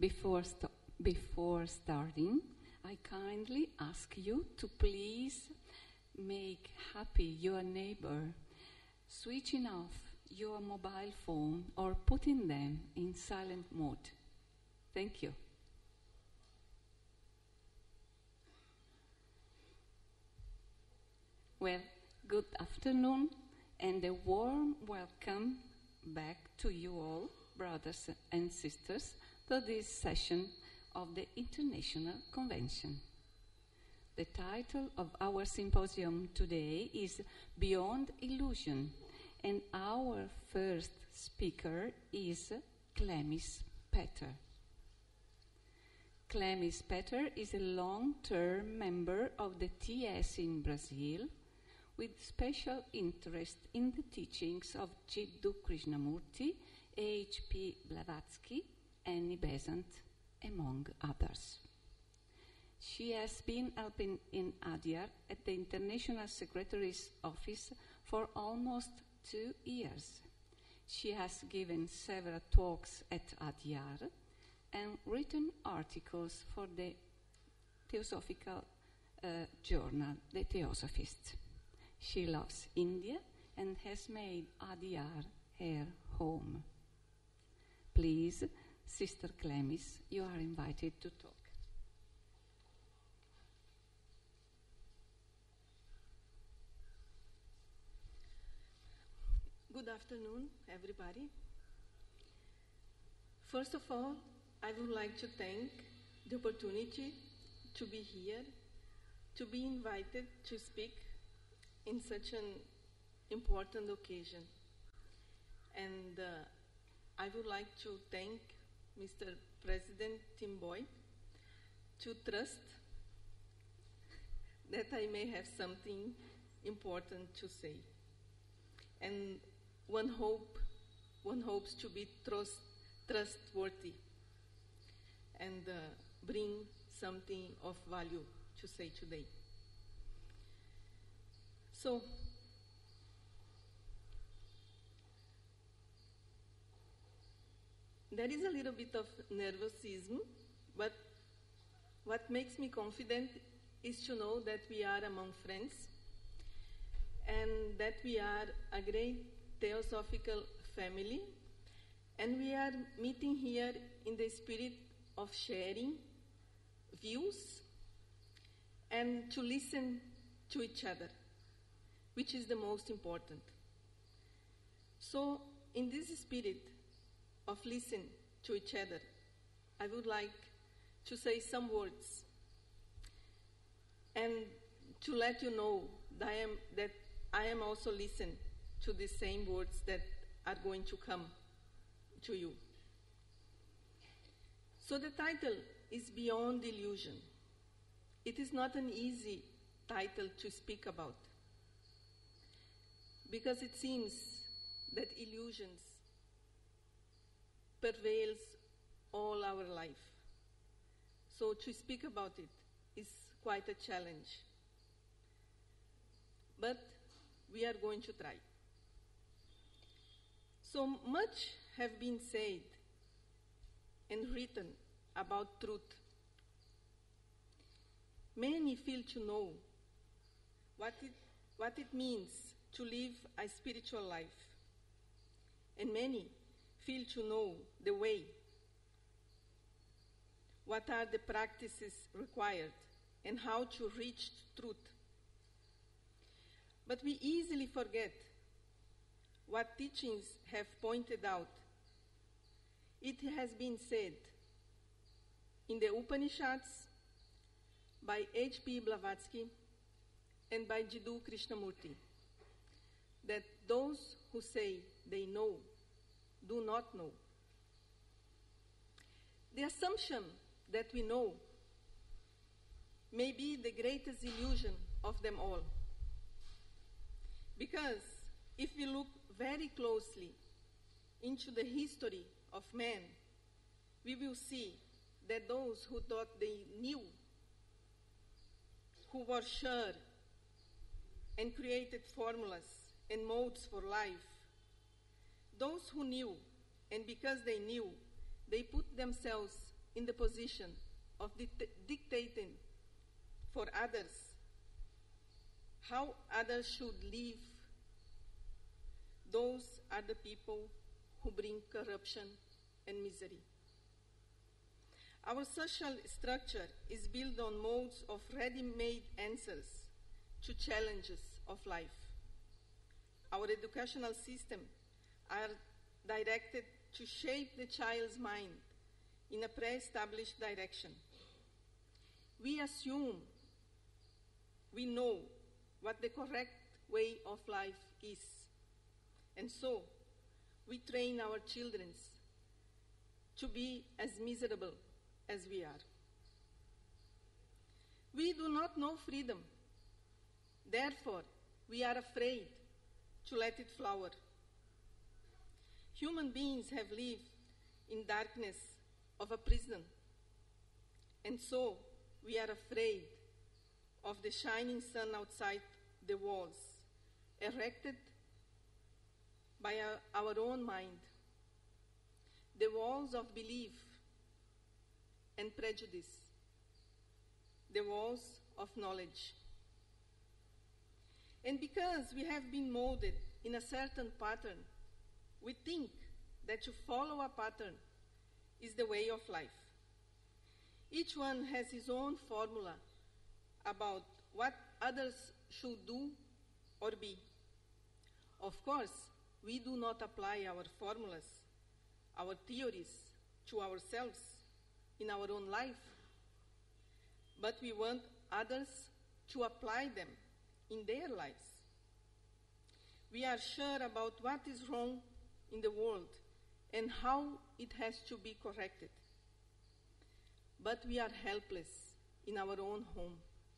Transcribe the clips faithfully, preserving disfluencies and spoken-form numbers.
Before, st before starting, I kindly ask you to please make happy your neighbor, switching off your mobile phone or putting them in silent mode. Thank you. Well, good afternoon and a warm welcome back to you all, brothers and sisters, to this session of the International Convention. The title of our symposium today is Beyond Illusion, and our first speaker is Clemice Peter. Clemice Peter is a long-term member of the T S in Brazil, with special interest in the teachings of Jiddu Krishnamurti, H P Blavatsky, Annie Besant, among others. She has been helping in Adyar at the International Secretary's Office for almost two years. She has given several talks at Adyar and written articles for the Theosophical uh, journal, The Theosophist. She loves India and has made Adyar her home. Please, Sister Clemice, you are invited to talk. Good afternoon, everybody. First of all, I would like to thank the opportunity to be here, to be invited to speak in such an important occasion. And uh, I would like to thank Mister President Timboy to trust that I may have something important to say. And one hope, one hopes to be trust, trustworthy and uh, bring something of value to say today. So, there is a little bit of nervousism, but what makes me confident is to know that we are among friends and that we are a great theosophical family, and we are meeting here in the spirit of sharing views and to listen to each other, which is the most important. So, in this spirit of listening to each other, I would like to say some words and to let you know that I am, that I am also listening to the same words that are going to come to you. So the title is Beyond Illusion. It is not an easy title to speak about, because it seems that illusions prevails all our life. So to speak about it is quite a challenge. But we are going to try. So much have been said and written about truth. Many feel to know what it, what it means to live a spiritual life. And many feel to know the way. What are the practices required and how to reach truth. But we easily forget what teachings have pointed out. It has been said in the Upanishads by H P Blavatsky and by Jiddu Krishnamurti that those who say they know do not know. The assumption that we know may be the greatest illusion of them all. Because if we look very closely into the history of man, we will see that those who thought they knew, who were sure and created formulas and modes for life, those who knew, and because they knew, they put themselves in the position of dict dictating for others how others should live, those are the people who bring corruption and misery. Our social structure is built on modes of ready-made answers to challenges of life. Our educational systems are directed to shape the child's mind in a pre-established direction. We assume we know what the correct way of life is, and so we train our children to be as miserable as we are. We do not know freedom. Therefore, we are afraid to let it flower. Human beings have lived in darkness of a prison, and so we are afraid of the shining sun outside the walls, erected by our, our own mind, the walls of belief and prejudice, the walls of knowledge. And because we have been molded in a certain pattern, we think that to follow a pattern is the way of life. Each one has his own formula about what others should do or be. Of course, we do not apply our formulas, our theories to ourselves in our own life, but we want others to apply them in their lives. We are sure about what is wrong in the world and how it has to be corrected. But we are helpless in our own home.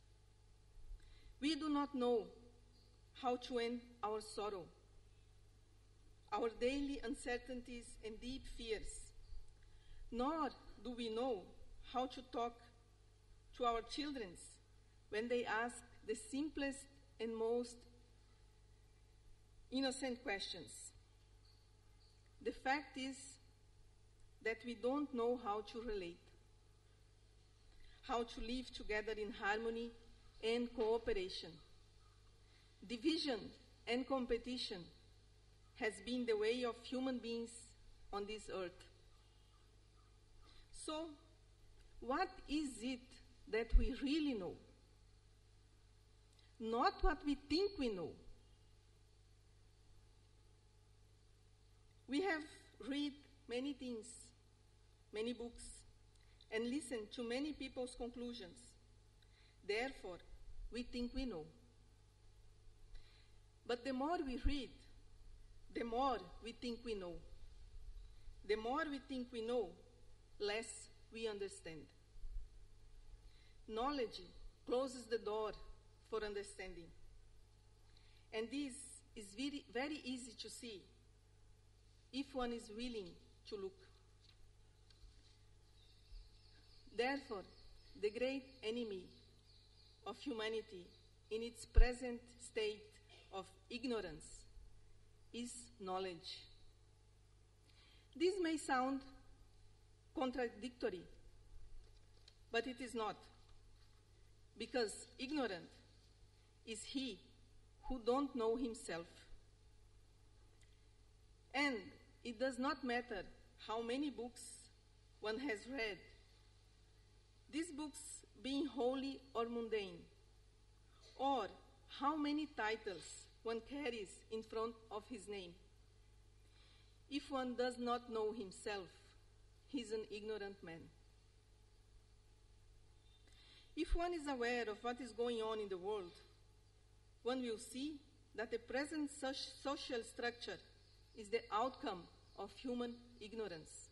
We do not know how to end our sorrow, our daily uncertainties and deep fears, nor do we know how to talk to our children when they ask the simplest and most innocent questions. The fact is that we don't know how to relate, how to live together in harmony and cooperation. Division and competition has been the way of human beings on this earth. So, what is it that we really know? Not what we think we know. We have read many things, many books, and listened to many people's conclusions. Therefore, we think we know. But the more we read, the more we think we know. The more we think we know, less we understand. Knowledge closes the door for understanding. And this is very, very easy to see if one is willing to look. Therefore, the great enemy of humanity in its present state of ignorance is knowledge. This may sound contradictory, but it is not, because ignorant is he who don't know himself. And it does not matter how many books one has read, these books being holy or mundane, or how many titles one carries in front of his name. If one does not know himself, he is an ignorant man. If one is aware of what is going on in the world, one will see that the present so- social structure is the outcome of human ignorance.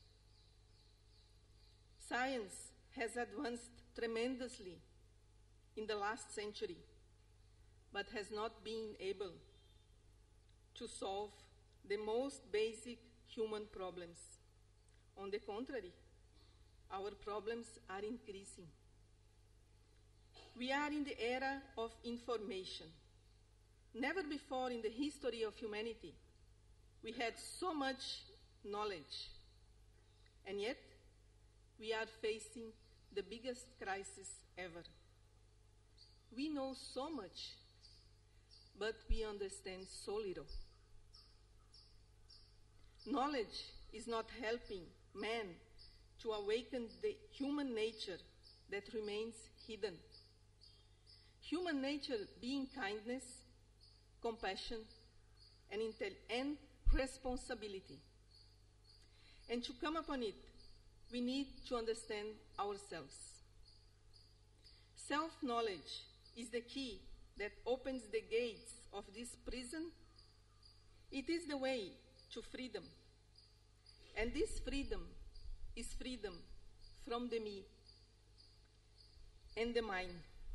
Science has advanced tremendously in the last century, but has not been able to solve the most basic human problems. On the contrary, our problems are increasing. We are in the era of information. Never before in the history of humanity we had so much knowledge, and yet we are facing the biggest crisis ever. We know so much, but we understand so little. Knowledge is not helping man to awaken the human nature that remains hidden. Human nature being kindness, compassion, and, intel- and responsibility. And to come upon it, we need to understand ourselves. Self-knowledge is the key that opens the gates of this prison. It is the way to freedom. And this freedom is freedom from the me and the mine.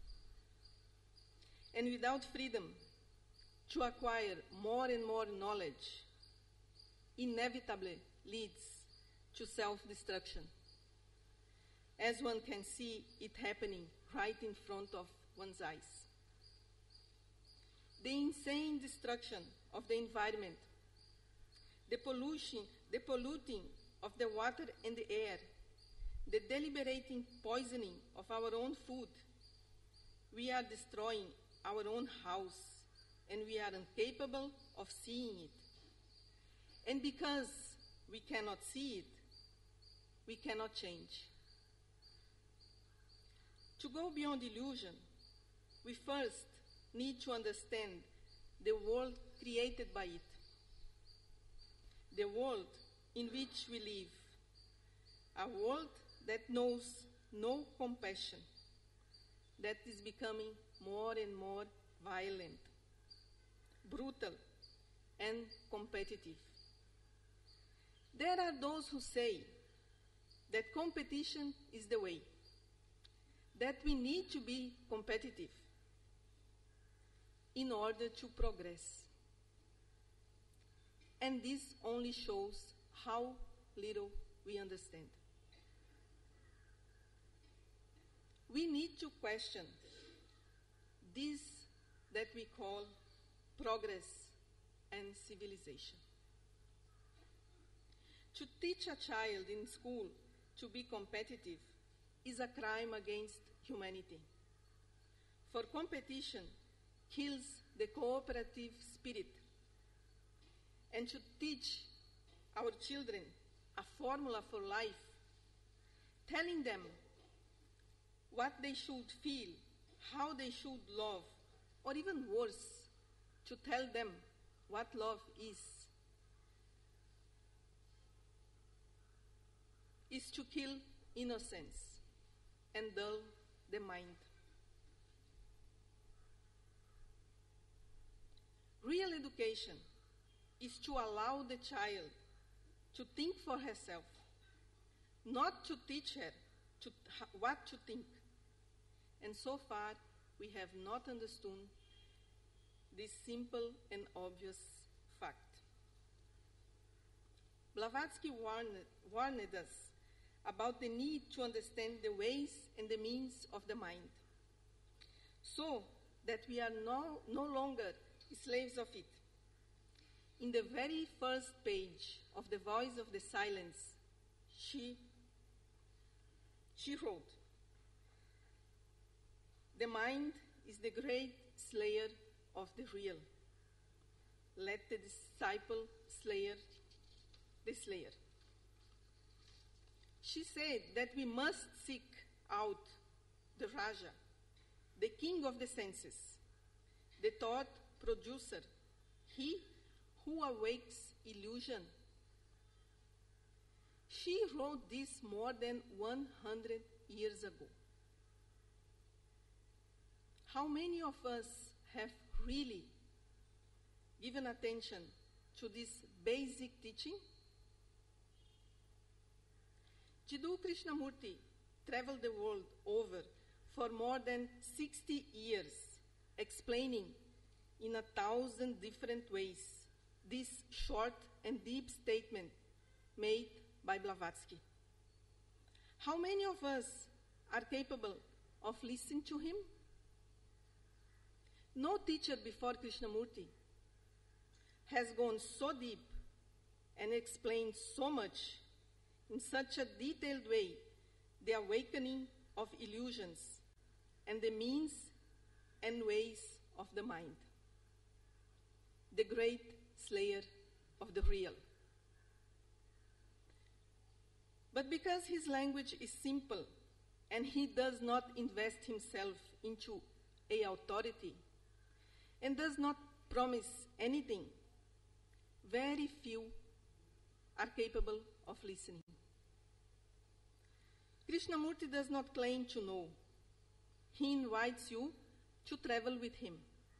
And without freedom to acquire more and more knowledge, inevitably leads to self-destruction, as one can see it happening right in front of one's eyes. The insane destruction of the environment, the pollution, the polluting of the water and the air, the deliberating poisoning of our own food. We are destroying our own house, and we are incapable of seeing it. And because we cannot see it, we cannot change. To go beyond illusion, we first need to understand the world created by it, the world in which we live, a world that knows no compassion, that is becoming more and more violent, brutal, and competitive. There are those who say that competition is the way, that we need to be competitive in order to progress. And this only shows how little we understand. We need to question this that we call progress and civilization. To teach a child in school to be competitive is a crime against humanity. For competition kills the cooperative spirit. And to teach our children a formula for life, telling them what they should feel, how they should love, or even worse, to tell them what love is, is to kill innocence and dull the mind. Real education is to allow the child to think for herself, not to teach her to what to think. And so far, we have not understood this simple and obvious fact. Blavatsky warned, warned us about the need to understand the ways and the means of the mind, so that we are no, no longer slaves of it. In the very first page of The Voice of the Silence, she, she wrote, "The mind is the great slayer of the real. Let the disciple slayer the slayer." She said that we must seek out the Raja, the king of the senses, the thought producer, he who awakes illusion. She wrote this more than one hundred years ago. How many of us have really given attention to this basic teaching? Jiddu Krishnamurti traveled the world over for more than sixty years, explaining in a thousand different ways this short and deep statement made by Blavatsky. How many of us are capable of listening to him? No teacher before Krishnamurti has gone so deep and explained so much in such a detailed way the awakening of illusions and the means and ways of the mind, the great slayer of the real. But because his language is simple and he does not invest himself into a authority and does not promise anything, very few are capable of listening. Krishnamurti does not claim to know. He invites you to travel with him,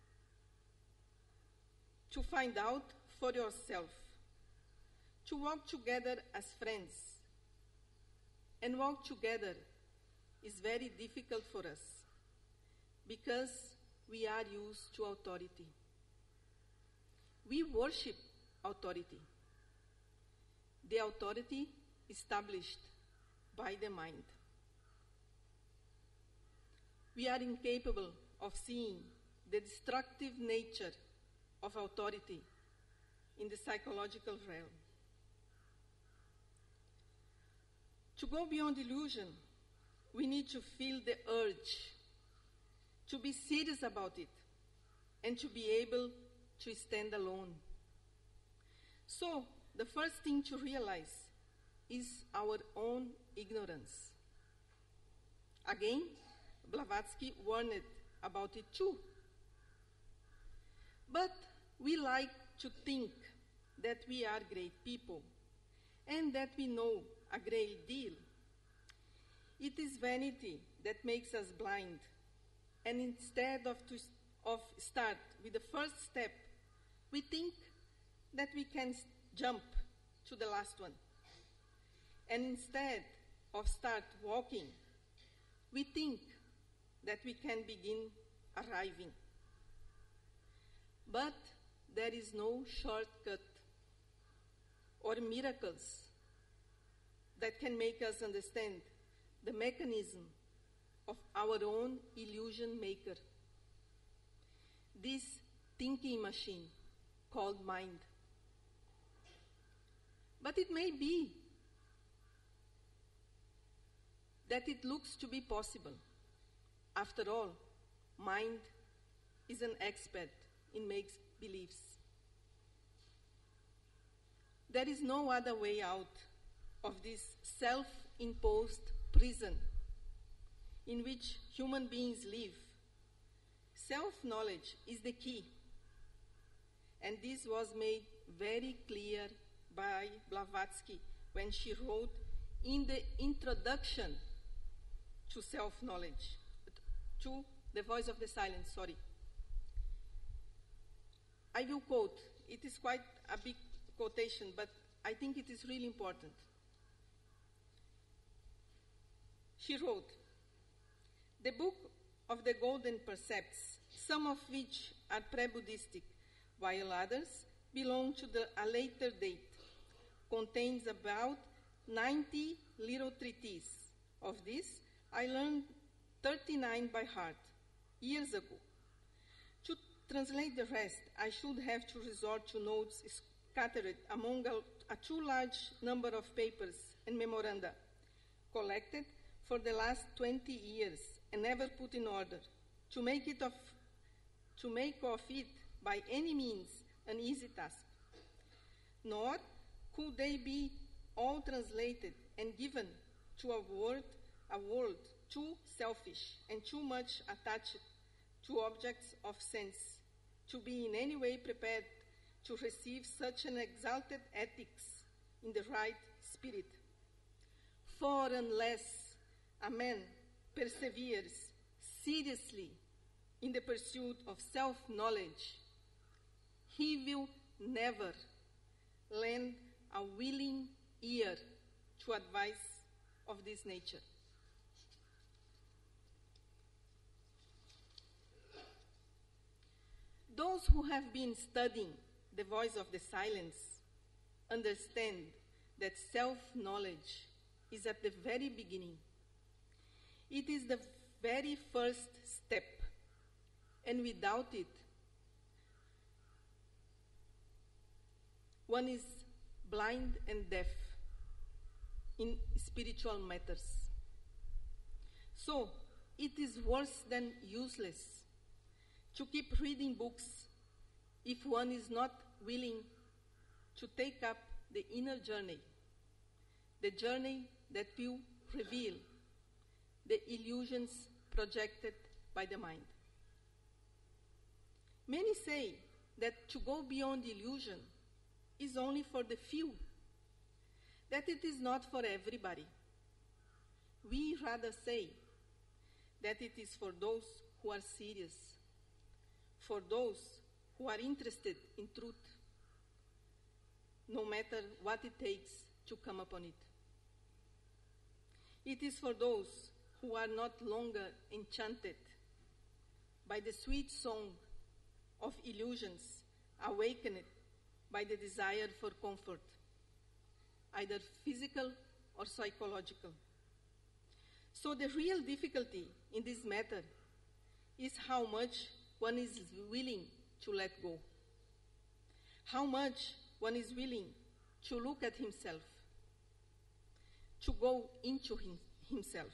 to find out for yourself, to walk together as friends. And walk together is very difficult for us because we are used to authority. We worship authority, the authority established by the mind. We are incapable of seeing the destructive nature of authority in the psychological realm. To go beyond illusion, we need to feel the urge to be serious about it and to be able to stand alone. So, the first thing to realize is our own ignorance. Again, Blavatsky warned about it too. But we like to think that we are great people and that we know a great deal. It is vanity that makes us blind. And instead of, to, of start with the first step, we think that we can jump to the last one. And instead of start walking, we think that we can begin arriving. But there is no shortcut or miracles that can make us understand the mechanism of our own illusion maker, this thinking machine called mind. But it may be that it looks to be possible. After all, mind is an expert in make-beliefs. There is no other way out of this self-imposed prison in which human beings live. Self-knowledge is the key. And this was made very clear by Blavatsky when she wrote in the introduction to self-knowledge, to The Voice of the Silence, sorry. I will quote. It is quite a big quotation, but I think it is really important. She wrote, "The Book of the Golden Precepts, some of which are pre-Buddhistic, while others belong to the, a later date, contains about ninety little treatises. Of this, I learned thirty-nine by heart, years ago. To translate the rest, I should have to resort to notes scattered among a, a too large number of papers and memoranda, collected for the last twenty years and never put in order, to make it of, to make of it by any means an easy task. Nor could they be all translated and given to a world, a world too selfish and too much attached to objects of sense, to be in any way prepared to receive such an exalted ethics in the right spirit. For unless a man perseveres seriously in the pursuit of self-knowledge, he will never lend a willing ear to advice of this nature." Those who have been studying The Voice of the Silence understand that self-knowledge is at the very beginning. It is the very first step, and without it, one is blind and deaf in spiritual matters. So, it is worse than useless to keep reading books if one is not willing to take up the inner journey, the journey that will reveal the illusions projected by the mind. Many say that to go beyond illusion is only for the few, that it is not for everybody. We rather say that it is for those who are serious, for those who are interested in truth, no matter what it takes to come upon it. It is for those who are not longer enchanted by the sweet song of illusions awakened by the desire for comfort, either physical or psychological. So the real difficulty in this matter is how much one is willing to let go, how much one is willing to look at himself, to go into him, himself.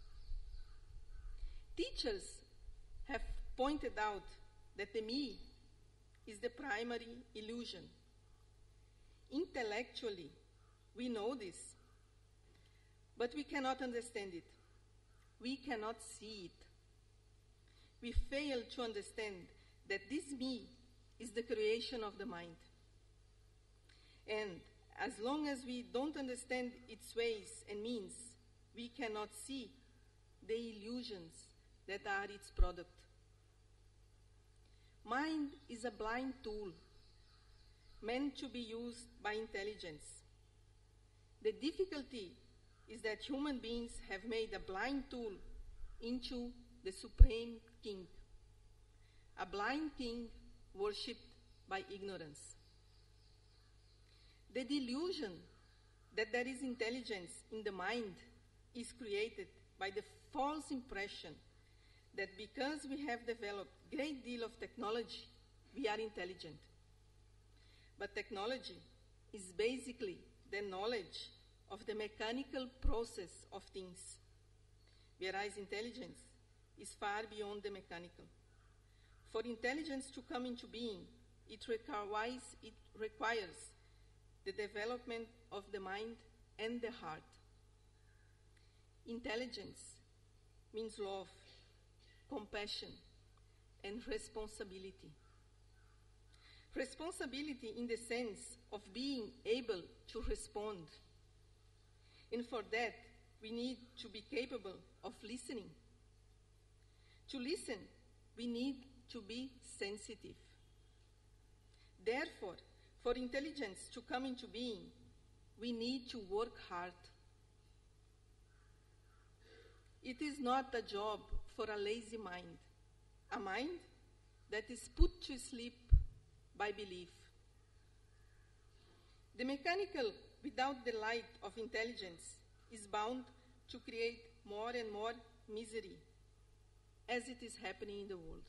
Teachers have pointed out that the me is the primary illusion. Intellectually, we know this, but we cannot understand it. We cannot see it. We fail to understand that this me is the creation of the mind. And as long as we don't understand its ways and means, we cannot see the illusions that are its product. Mind is a blind tool meant to be used by intelligence. The difficulty is that human beings have made a blind tool into the supreme king, a blind king worshipped by ignorance. The delusion that there is intelligence in the mind is created by the false impression that because we have developed a great deal of technology, we are intelligent. But technology is basically the knowledge of the mechanical process of things, whereas intelligence is far beyond the mechanical. For intelligence to come into being, it requires, it requires the development of the mind and the heart. Intelligence means love, compassion, and responsibility. Responsibility in the sense of being able to respond. And for that, we need to be capable of listening. To listen, we need to be sensitive. Therefore, for intelligence to come into being, we need to work hard. It is not a job for a lazy mind, a mind that is put to sleep by belief. The mechanical, without the light of intelligence, is bound to create more and more misery, as it is happening in the world.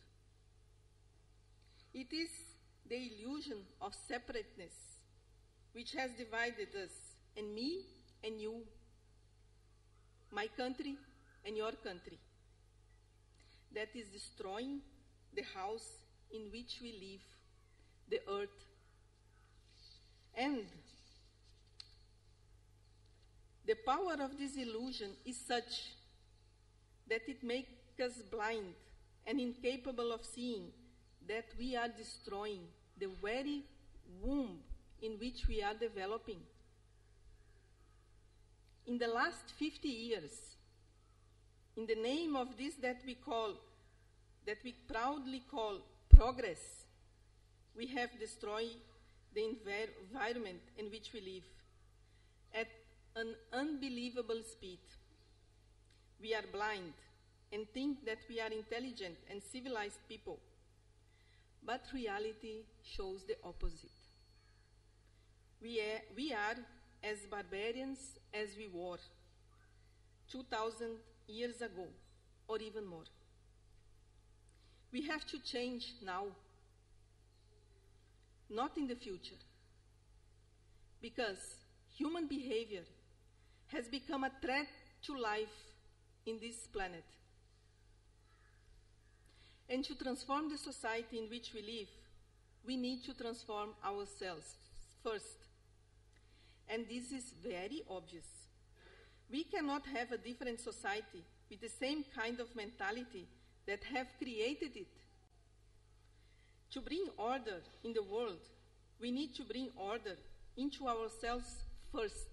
It is the illusion of separateness which has divided us, and me and you, my country and your country, that is destroying the house in which we live, the earth. And the power of this illusion is such that it makes us blind and incapable of seeing that we are destroying the very womb in which we are developing. In the last fifty years, in the name of this that we call, that we proudly call progress, we have destroyed the envir- environment in which we live at an unbelievable speed. We are blind and think that we are intelligent and civilized people, but reality shows the opposite. We are, we are as barbarians as we were two thousand years ago, or even more. We have to change now, not in the future, because human behavior has become a threat to life in this planet. And to transform the society in which we live, we need to transform ourselves first. And this is very obvious. We cannot have a different society with the same kind of mentality that have created it. To bring order in the world, we need to bring order into ourselves first.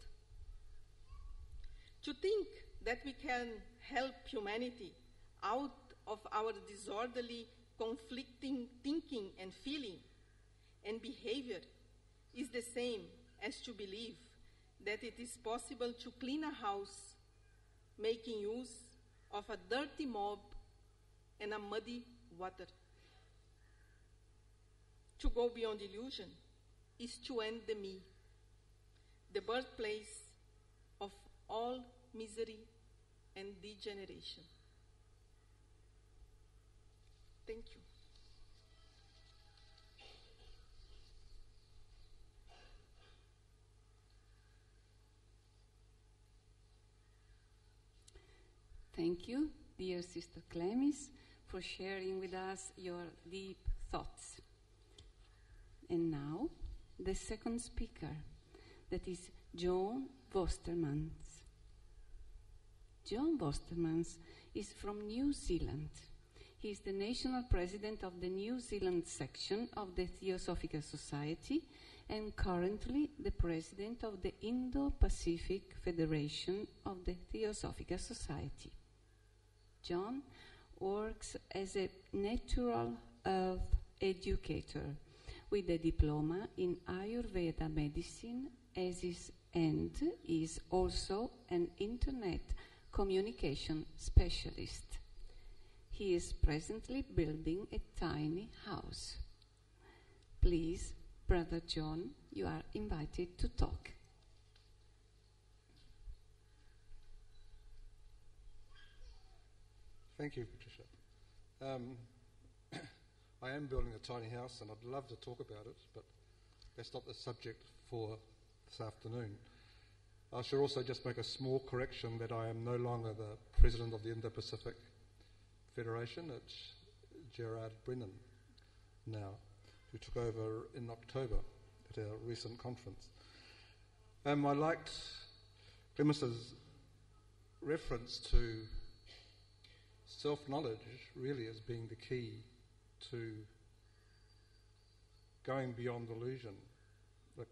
To think that we can help humanity out of our disorderly, conflicting thinking and feeling and behavior is the same as to believe that it is possible to clean a house making use of a dirty mob and a muddy water. To go beyond illusion is to end the me, the birthplace of all misery and degeneration. Thank you. Thank you, dear Sister Clemice, for sharing with us your deep thoughts. And now, the second speaker, that is John Vorstermans. John Vorstermans is from New Zealand. He is the national president of the New Zealand section of the Theosophical Society and currently the president of the Indo-Pacific Federation of the Theosophical Society. John works as a natural health educator with a diploma in Ayurveda medicine as is, and is also an internet communication specialist. He is presently building a tiny house. Please, Brother John, you are invited to talk. Thank you, Patricia. Um, I am building a tiny house and I'd love to talk about it, but that's not the subject for this afternoon. I should also just make a small correction that I am no longer the president of the Indo-Pacific Federation. It's Gerard Brennan now, who took over in October at our recent conference. Um, I liked Clemice's reference to self-knowledge really as being the key to going beyond illusion. But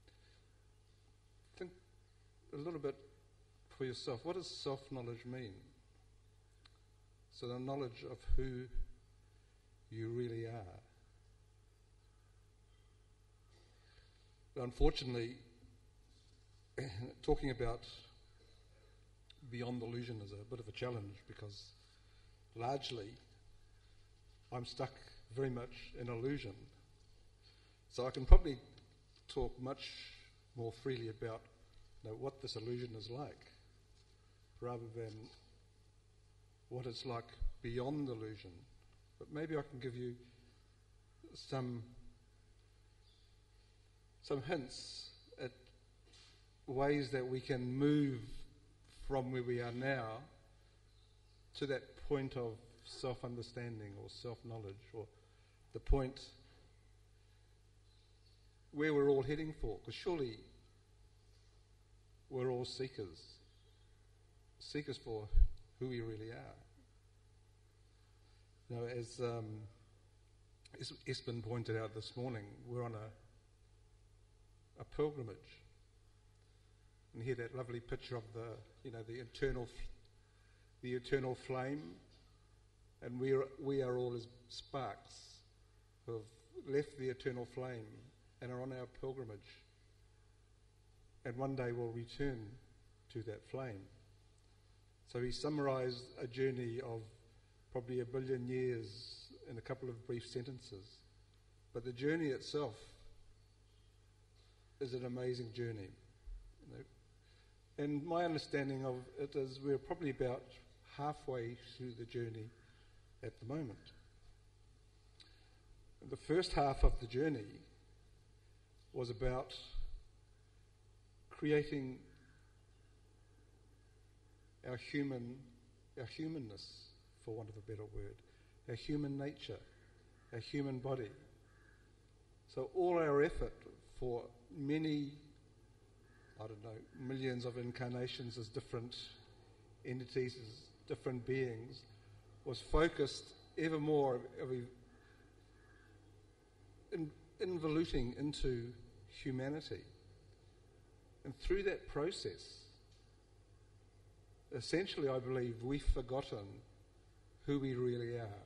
think a little bit for yourself. What does self-knowledge mean? So the knowledge of who you really are. But unfortunately, talking about beyond illusion is a bit of a challenge because largely I'm stuck very much in illusion. So I can probably talk much more freely about you know, what this illusion is like rather than what it's like beyond illusion. But maybe I can give you some some hints at ways that we can move from where we are now to that point of self-understanding or self-knowledge, or the point where we're all heading for. Because surely we're all seekers, seekers for who we really are. You know, as um, Es- Espen pointed out this morning, we're on a, a pilgrimage. And here that lovely picture of the, you know, the eternal, f- the eternal flame, and we are, we are all as sparks who have left the eternal flame and are on our pilgrimage. And one day we'll return to that flame. So he summarised a journey of probably a billion years in a couple of brief sentences. But the journey itself is an amazing journey. You know? And my understanding of it is we're probably about halfway through the journey at the moment. The first half of the journey was about creating our human our humanness, for want of a better word, our human nature, our human body. So all our effort for many, I don't know, millions of incarnations as different entities, as different beings, was focused ever more of, of in, involuting into humanity. And through that process, essentially, I believe, we've forgotten who we really are.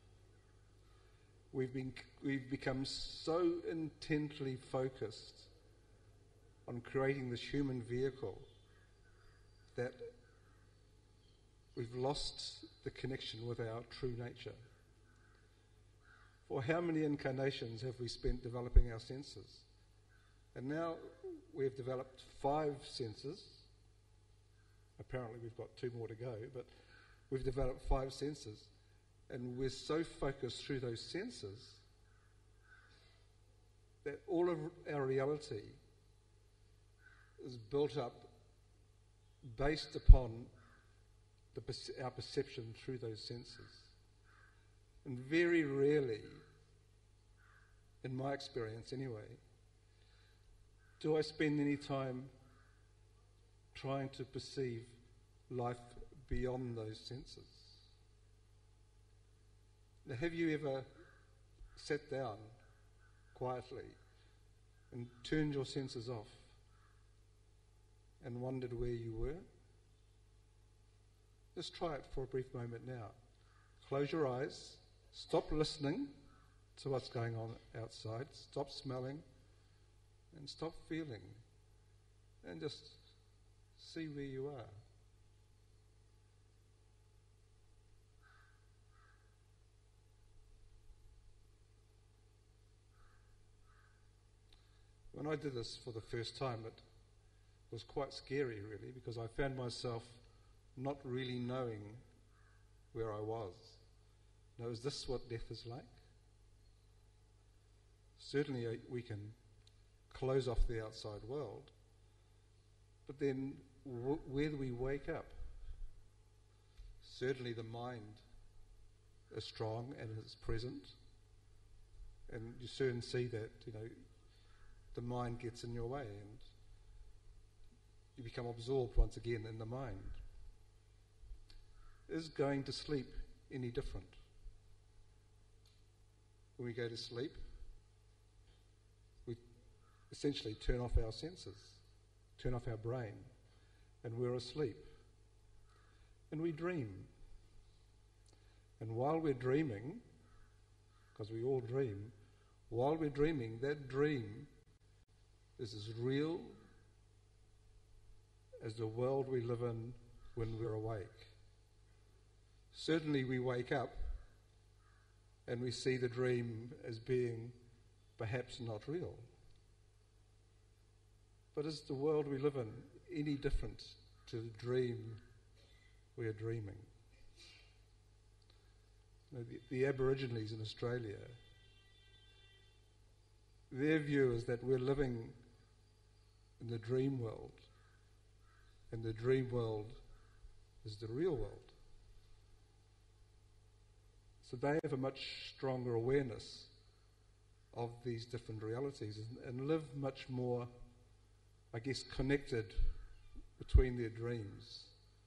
We've been, we've become so intently focused on creating this human vehicle that we've lost the connection with our true nature. For how many incarnations have we spent developing our senses? And now we've developed five senses. Apparently we've got two more to go, but we've developed five senses. And we're so focused through those senses that all of our reality is built up based upon the perce- our perception through those senses. And very rarely, in my experience anyway, do I spend any time trying to perceive life beyond those senses. Now, have you ever sat down quietly and turned your senses off and wondered where you were? Just try it for a brief moment now. Close your eyes, stop listening to what's going on outside, stop smelling, and stop feeling, and just see where you are. When I did this for the first time, it was quite scary, really, because I found myself not really knowing where I was. Now, is this what death is like? Certainly uh, we can close off the outside world, but then w- where do we wake up? Certainly the mind is strong and is present, and you soon see that, you know, the mind gets in your way and you become absorbed once again in the mind. Is going to sleep any different? When we go to sleep, we essentially turn off our senses, turn off our brain, and we're asleep. And we dream. And while we're dreaming, because we all dream, while we're dreaming, that dream is as real as the world we live in when we're awake. Certainly we wake up and we see the dream as being perhaps not real. But is the world we live in any different to the dream we are dreaming? You know, the, the Aborigines in Australia, their view is that we're living in the dream world, and the dream world is the real world. So they have a much stronger awareness of these different realities and, and live much more, I guess, connected between their dreams.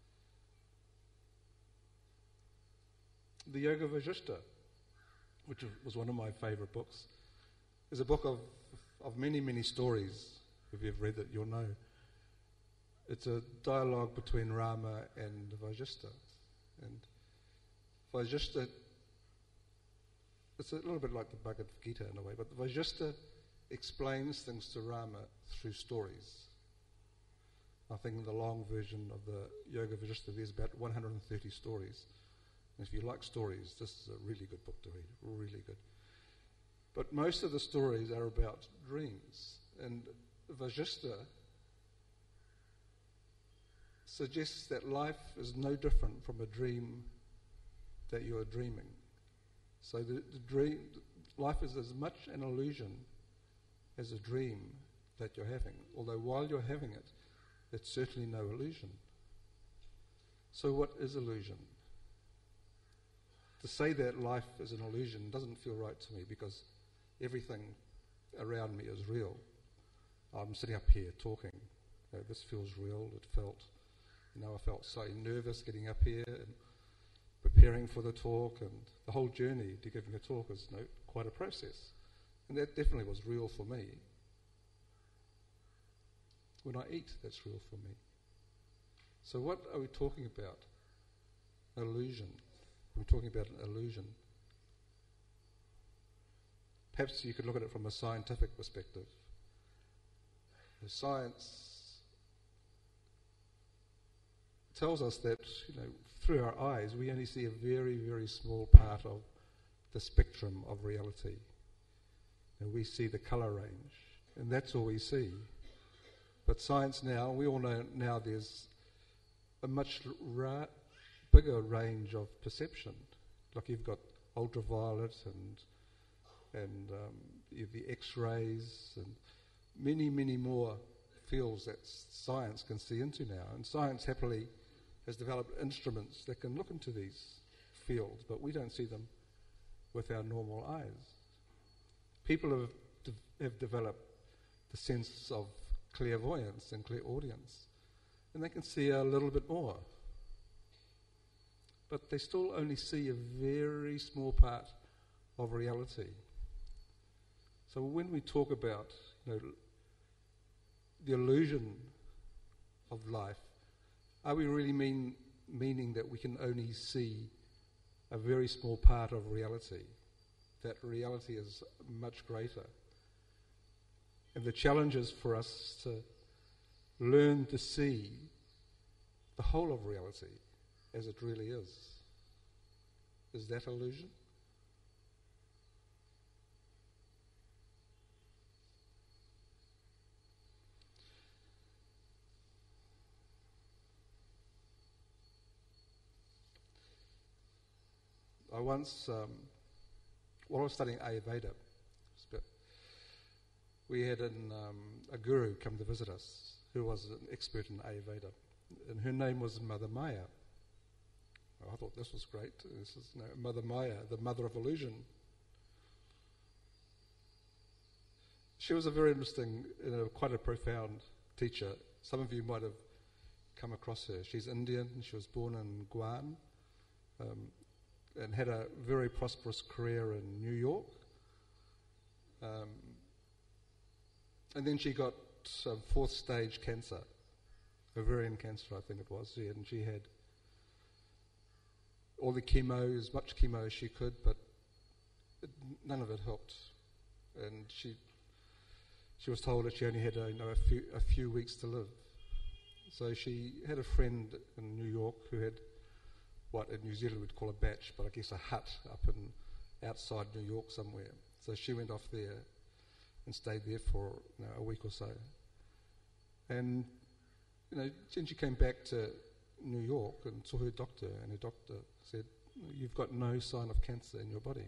The Yoga Vajista, which was one of my favourite books, is a book of, of many, many stories. If you've read it, you'll know. It's a dialogue between Rama and Vajista. And Vajista, it's a little bit like the Bhagavad Gita in a way, but the Vajista explains things to Rama through stories. I think in the long version of the Yoga Vajista, there's about one hundred thirty stories. And if you like stories, this is a really good book to read, really good. But most of the stories are about dreams. And Vajista suggests that life is no different from a dream that you are dreaming. So the, the dream, life is as much an illusion as a dream that you're having. Although while you're having it, it's certainly no illusion. So what is illusion? to say that life is an illusion doesn't feel right to me, because everything around me is real. I'm sitting up here talking. You know, this feels real. It felt, you know, I felt so nervous getting up here and preparing for the talk, and the whole journey to giving a talk is, you know, quite a process. And that definitely was real for me. When I eat, that's real for me. So what are we talking about? Illusion. We're talking about an illusion. Perhaps you could look at it from a scientific perspective. The science tells us that, you know, through our eyes we only see a very, very small part of the spectrum of reality. And we see the colour range, and that's all we see. But science now, we all know now there's a much ra- bigger range of perception. Like you've got ultraviolet and and um, you have the X-rays and many, many more fields that s- science can see into now. And science happily has developed instruments that can look into these fields, but we don't see them with our normal eyes. People have de- have developed the sense of clairvoyance and clairaudience, and they can see a little bit more. But they still only see a very small part of reality. So when we talk about, you know, the illusion of life, are we really mean, meaning that we can only see a very small part of reality? That reality is much greater. And the challenge is for us to learn to see the whole of reality as it really is. Is that illusion? I once, um, while I was studying Ayurveda, we had an, um, a guru come to visit us who was an expert in Ayurveda, and her name was Mother Maya. Oh, I thought this was great. This is, you know, Mother Maya, the mother of illusion. She was a very interesting, you know, quite a profound teacher. Some of you might have come across her. She's Indian. She was born in Guam, um, and had a very prosperous career in New York. Um, and then she got um, fourth stage cancer, ovarian cancer I think it was, yeah, and she had all the chemo, as much chemo as she could, but it, none of it helped. And she she was told that she only had uh, you know, a few a few weeks to live. So she had a friend in New York who had what in New Zealand we'd call a batch, but I guess a hut up in outside New York somewhere. So she went off there and stayed there for, you know, a week or so. And you know, then she came back to New York and saw her doctor, and her doctor said, "You've got no sign of cancer in your body."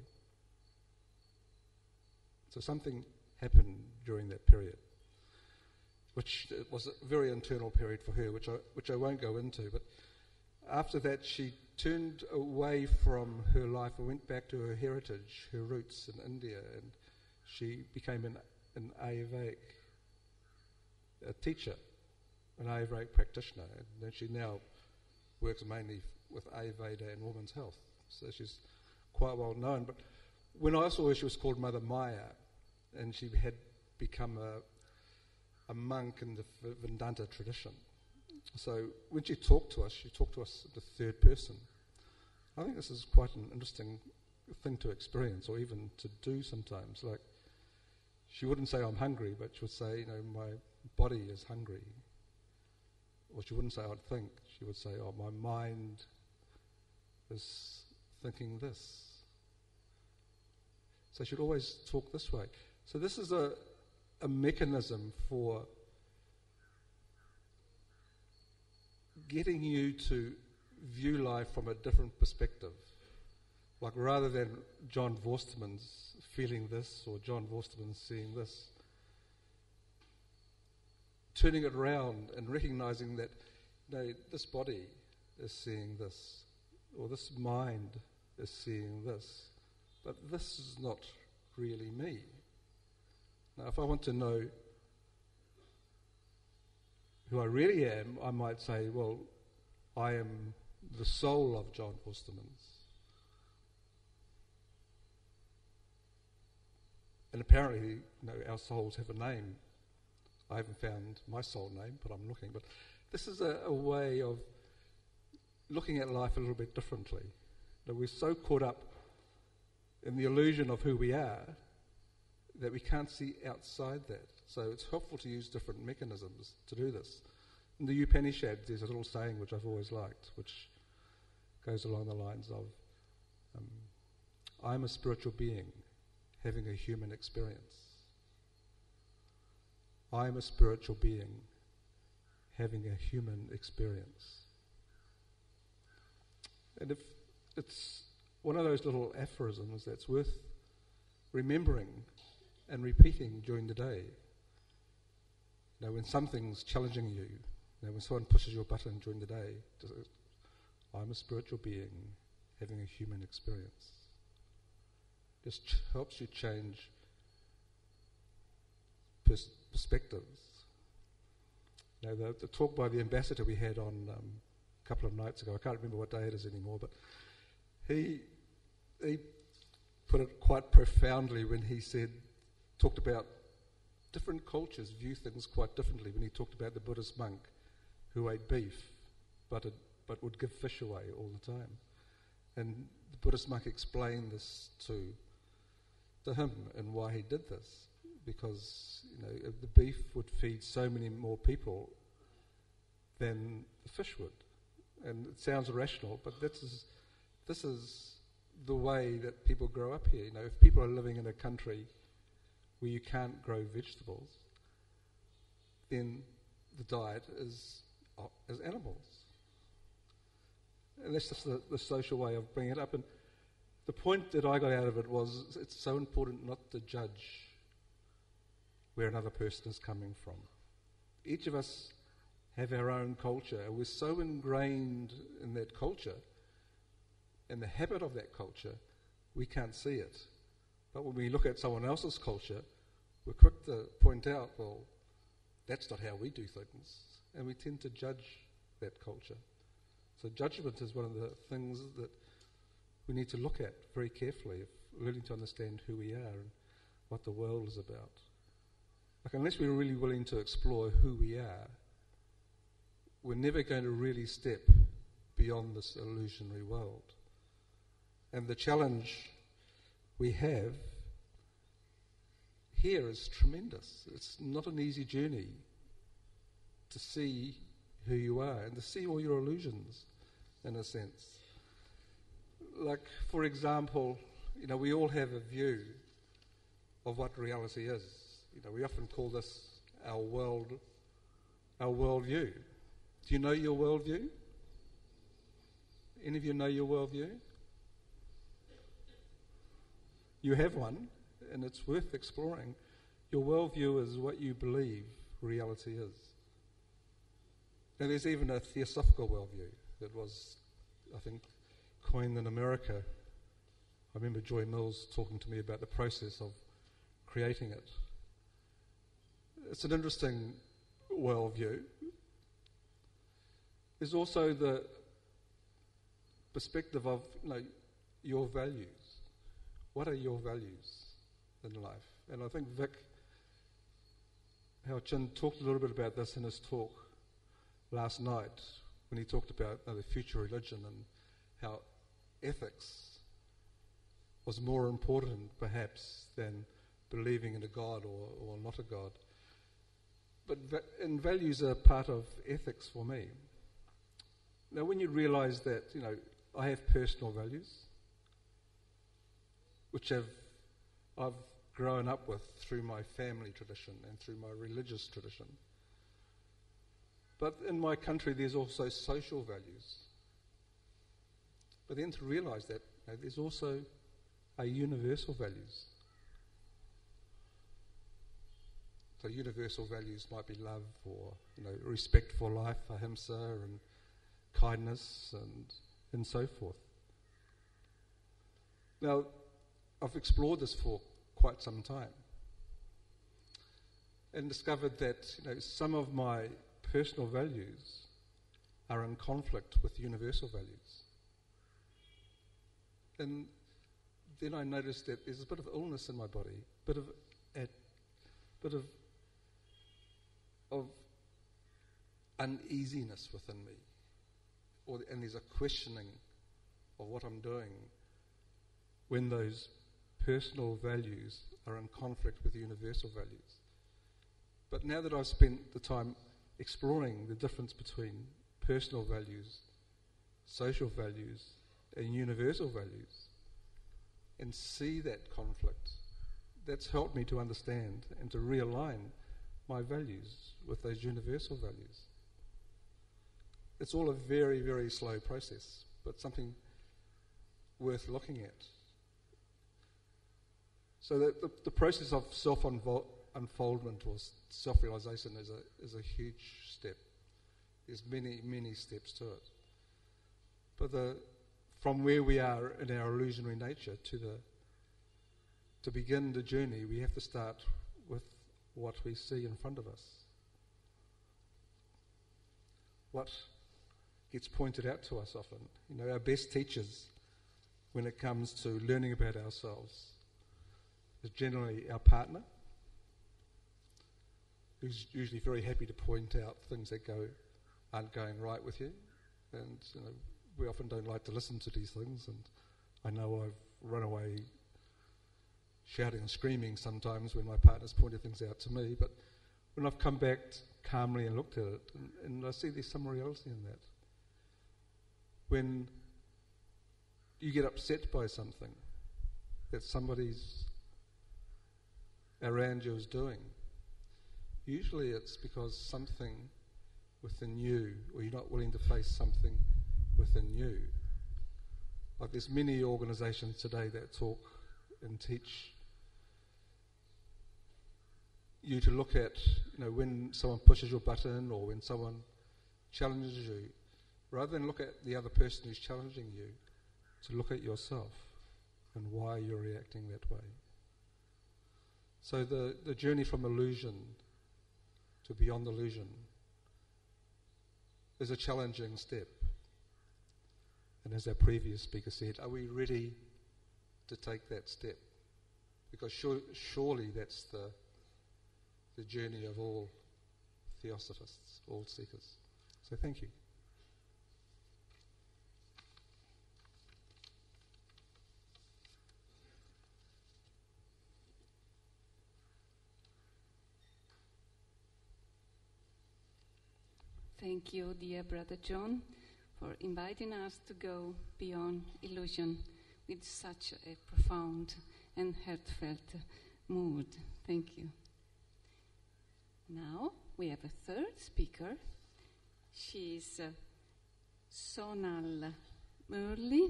So something happened during that period, which was a very internal period for her, which I which I won't go into. But after that, she turned away from her life and went back to her heritage, her roots in India, and she became an, an Ayurvedic a teacher, an Ayurvedic practitioner, and then she now works mainly with Ayurveda and women's health. So she's quite well known. But when I saw her, she was called Mother Maya, and she had become a, a monk in the v- Vedanta tradition. So when she talked to us, she talked to us in the third person. I think this is quite an interesting thing to experience, or even to do sometimes. Like, she wouldn't say I'm hungry, but she would say, you know, my body is hungry. Or she wouldn't say I'd think. She would say, oh, my mind is thinking this. So she'd always talk this way. So this is a, a mechanism for getting you to view life from a different perspective. Like, rather than John Vorstermans feeling this or John Vorstermans seeing this, turning it around and recognizing that, you know, this body is seeing this, or this mind is seeing this, but this is not really me. Now, if I want to know who I really am, I might say, well, I am the soul of John Vorstermans. And apparently, you know, our souls have a name. I haven't found my soul name, but I'm looking. But this is a, a way of looking at life a little bit differently. You know, we're so caught up in the illusion of who we are that we can't see outside that. So it's helpful to use different mechanisms to do this. In the Upanishads, there's a little saying which I've always liked, which goes along the lines of, um, I'm a spiritual being having a human experience. I'm a spiritual being having a human experience. And if it's one of those little aphorisms that's worth remembering and repeating during the day. You know, when something's challenging you, you know, when someone pushes your button during the day, just, I'm a spiritual being having a human experience. Just ch- helps you change pers- perspectives. You know, the, the talk by the ambassador we had on um, a couple of nights ago, I can't remember what day it is anymore, but he he put it quite profoundly when he said, talked about different cultures view things quite differently when he talked about the Buddhist monk who ate beef but, it, but would give fish away all the time. And the Buddhist monk explained this to, to him and why he did this. Because, you know, the beef would feed so many more people than the fish would. And it sounds irrational, but this is, this is the way that people grow up here. You know, if people are living in a country where you can't grow vegetables, then the diet is uh, is animals. And that's just the, the social way of bringing it up. And the point that I got out of it was it's so important not to judge where another person is coming from. Each of us have our own culture, and we're so ingrained in that culture, in the habit of that culture, we can't see it. But when we look at someone else's culture, we're quick to point out, well, that's not how we do things. And we tend to judge that culture. So judgment is one of the things that we need to look at very carefully, if learning to understand who we are and what the world is about. Like, unless we're really willing to explore who we are, we're never going to really step beyond this illusionary world. And the challenge we have here is tremendous. It's not an easy journey to see who you are and to see all your illusions, in a sense. Like, for example, you know, we all have a view of what reality is. You know, we often call this our world, our worldview. Do you know your worldview? Any of you know your worldview? You have one, and it's worth exploring. Your worldview is what you believe reality is. Now, there's even a theosophical worldview that was, I think, coined in America. I remember Joy Mills talking to me about the process of creating it. It's an interesting worldview. There's also the perspective of, you know, your values. What are your values in life? And I think Vic Hao-Chin talked a little bit about this in his talk last night when he talked about, you know, the future religion and how ethics was more important perhaps than believing in a God or, or not a God. But va- and values are part of ethics for me. Now, when you realise that, you know, I have personal values, which have I've grown up with through my family tradition and through my religious tradition. But in my country, there's also social values. But then to realise that, you know, there's also a universal values. So universal values might be love, or, you know, respect for life, ahimsa, and kindness, and and so forth. Now, I've explored this for quite some time and discovered that, you know, some of my personal values are in conflict with universal values. And then I noticed that there's a bit of illness in my body, a bit of a bit of of uneasiness within me, or and there's a questioning of what I'm doing when those personal values are in conflict with universal values. But now that I've spent the time exploring the difference between personal values, social values, and universal values, and see that conflict, that's helped me to understand and to realign my values with those universal values. It's all a very, very slow process, but something worth looking at. So the, the, the process of self-unfoldment or self-realization is a, is a huge step. There's many, many steps to it. But the, from where we are in our illusionary nature to the to begin the journey, we have to start with what we see in front of us. What gets pointed out to us often. You know, our best teachers when it comes to learning about ourselves is generally our partner, who's usually very happy to point out things that go aren't going right with you. And you know, we often don't like to listen to these things, and I know I've run away shouting and screaming sometimes when my partner's pointed things out to me, but when I've come back calmly and looked at it, and, and I see there's some reality in that. When you get upset by something that somebody's around you is doing, usually it's because something within you, or you're not willing to face something within you. Like there's many organisations today that talk and teach you to look at, you know, when someone pushes your button or when someone challenges you, rather than look at the other person who's challenging you, to look at yourself and why you're reacting that way. So the, the journey from illusion to beyond illusion is a challenging step. And as our previous speaker said, are we ready to take that step? Because sure, surely that's the the journey of all theosophists, all seekers. So thank you. Thank you, dear Brother John, for inviting us to go beyond illusion with such a profound and heartfelt mood. Thank you. Now we have a third speaker. She is uh, Sonal Murali.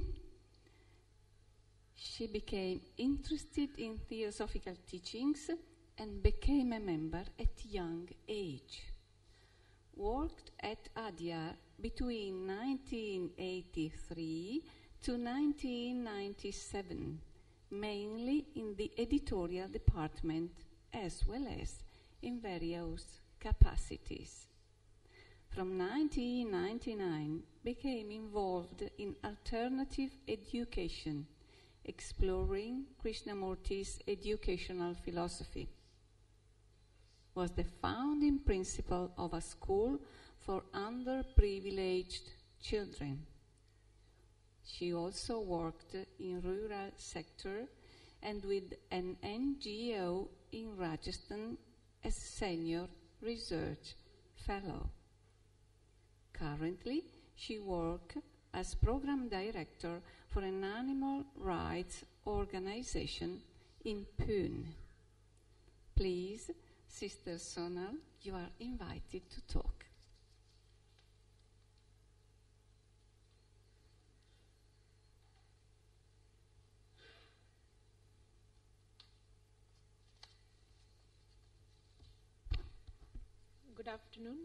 She became interested in theosophical teachings and became a member at young age. Worked at Adyar between nineteen eighty-three to nineteen ninety-seven, mainly in the editorial department as well as in various capacities. From nineteen ninety-nine, became involved in alternative education, exploring Krishnamurti's educational philosophy. Was the founding principal of a school for underprivileged children. She also worked in rural sector and with an N G O in Rajasthan as senior research fellow. Currently, she works as program director for an animal rights organization in Pune. Please, Sister Sonal, you are invited to talk. Good afternoon.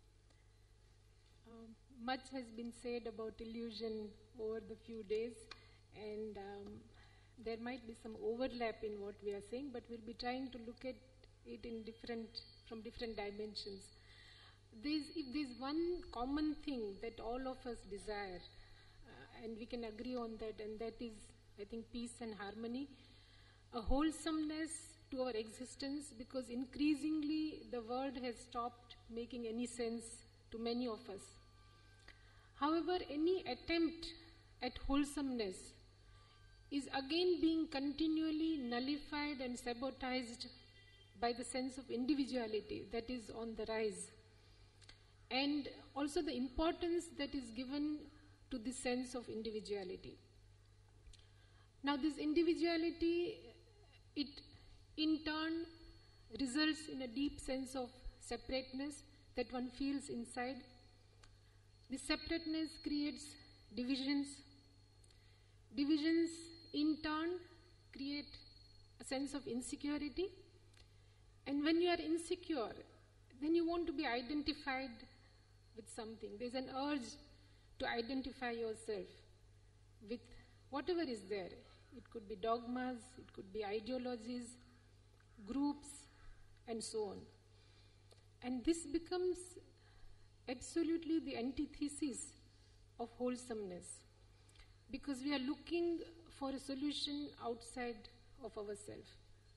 Um, much has been said about illusion over the few days, and um, there might be some overlap in what we are saying, but we'll be trying to look at it in different, from different dimensions. There's, if there's one common thing that all of us desire, uh, and we can agree on that, and that is, I think, peace and harmony, a wholesomeness to our existence, because increasingly the world has stopped making any sense to many of us. However, any attempt at wholesomeness is again being continually nullified and sabotaged by the sense of individuality that is on the rise, and also the importance that is given to the sense of individuality. Now, this individuality, it in turn results in a deep sense of separateness that one feels inside. This separateness creates divisions. Divisions in turn create a sense of insecurity. And when you are insecure, then you want to be identified with something. There's an urge to identify yourself with whatever is there. It could be dogmas, it could be ideologies, groups, and so on. And this becomes absolutely the antithesis of wholesomeness, because we are looking for a solution outside of ourselves.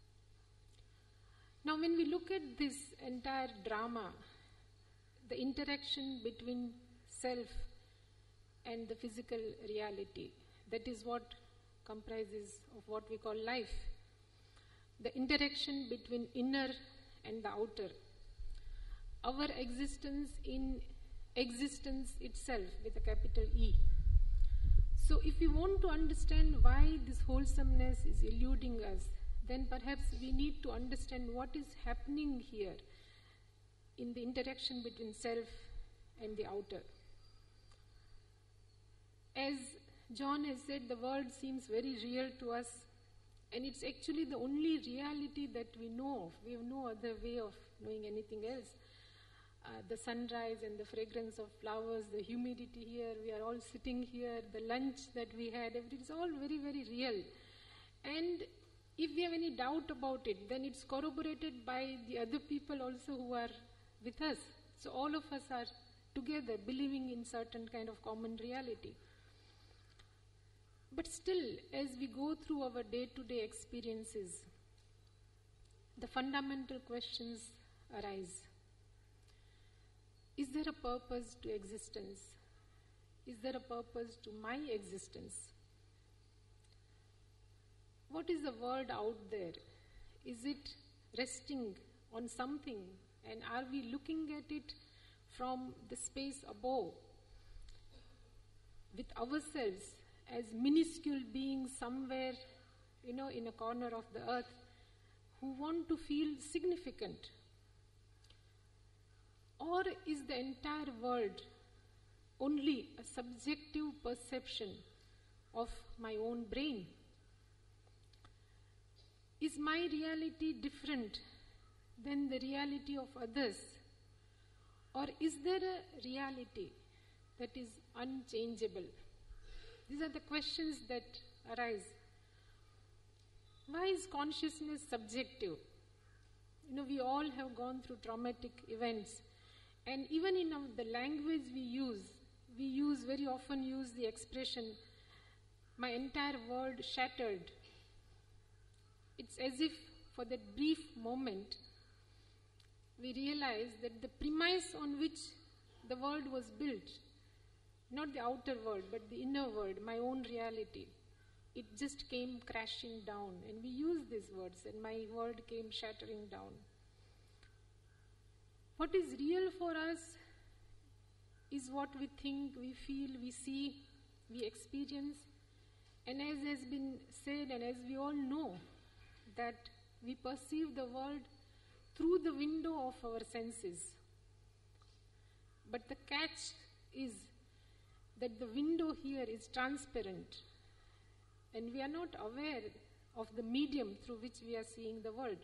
Now, when we look at this entire drama, the interaction between self and the physical reality, that is what comprises of what we call life. The interaction between inner and the outer. Our existence in existence itself with a capital E. So if we want to understand why this wholesomeness is eluding us, then perhaps we need to understand what is happening here in the interaction between self and the outer. As John has said, the world seems very real to us, and it's actually the only reality that we know of. We have no other way of knowing anything else. Uh, the sunrise and the fragrance of flowers, the humidity here, we are all sitting here, the lunch that we had, it's all very, very real. And if we have any doubt about it, then it's corroborated by the other people also who are with us. So all of us are together believing in certain kind of common reality. But still, as we go through our day-to-day experiences, the fundamental questions arise. Is there a purpose to existence? Is there a purpose to my existence? What is the world out there? Is it resting on something? And are we looking at it from the space above, with ourselves as minuscule beings somewhere, you know, in a corner of the earth, who want to feel significant? Or is the entire world only a subjective perception of my own brain? Is my reality different than the reality of others? Or is there a reality that is unchangeable? These are the questions that arise. Why is consciousness subjective? You know, we all have gone through traumatic events. And even in our, the language we use, we use very often use the expression, my entire world shattered. It's as if for that brief moment, we realize that the premise on which the world was built, not the outer world, but the inner world, my own reality, it just came crashing down. And we use these words, and my world came shattering down. What is real for us is what we think, we feel, we see, we experience. And as has been said, and as we all know, that we perceive the world through the window of our senses. But the catch is that the window here is transparent, and we are not aware of the medium through which we are seeing the world.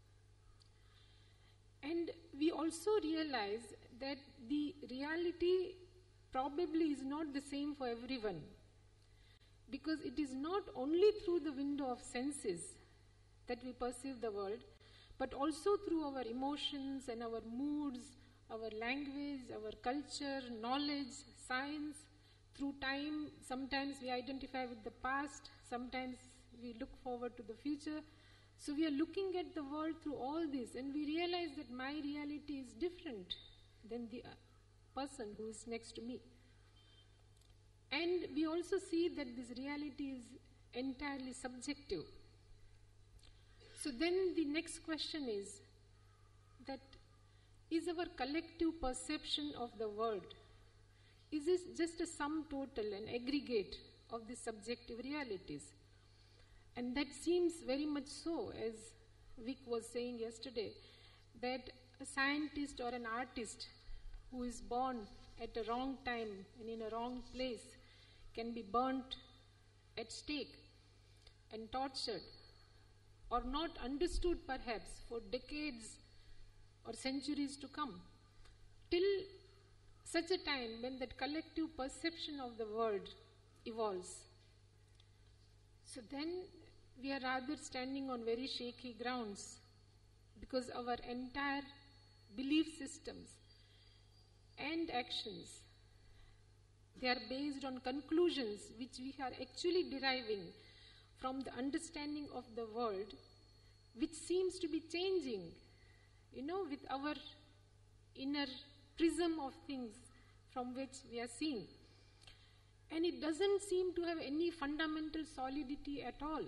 And we also realize that the reality probably is not the same for everyone. because it is not only through the window of senses that we perceive the world, but also through our emotions and our moods, our language, our culture, knowledge, science. Through time, sometimes we identify with the past, sometimes we look forward to the future. So we are looking at the world through all this, and we realize that my reality is different than the person who is next to me. And we also see that this reality is entirely subjective. So then the next question is that is our collective perception of the world, is this just a sum total, an aggregate of the subjective realities? And that seems very much so, as Vic was saying yesterday, that a scientist or an artist who is born at a wrong time and in a wrong place can be burnt at stake and tortured, or not understood perhaps for decades or centuries to come, till such a time when that collective perception of the world evolves. So then we are rather standing on very shaky grounds, because our entire belief systems and actions, they are based on conclusions which we are actually deriving from the understanding of the world, which seems to be changing, you know, with our inner prism of things from which we are seeing. And it doesn't seem to have any fundamental solidity at all.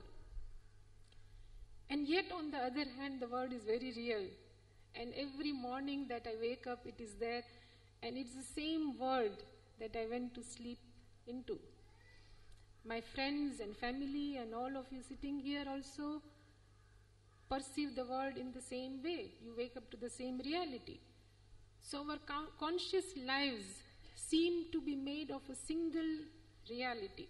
And yet, on the other hand, the world is very real. And every morning that I wake up, it is there, and it's the same world that I went to sleep into. My friends and family and all of you sitting here also perceive the world in the same way. You wake up to the same reality. So our con- conscious lives seem to be made of a single reality.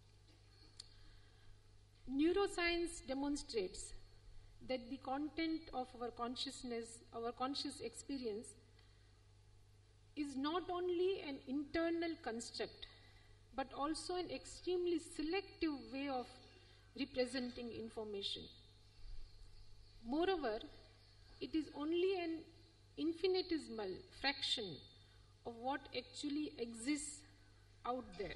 Neuroscience demonstrates that the content of our consciousness, our conscious experience, is not only an internal construct, but also an extremely selective way of representing information. Moreover, it is only an infinitesimal fraction of what actually exists out there.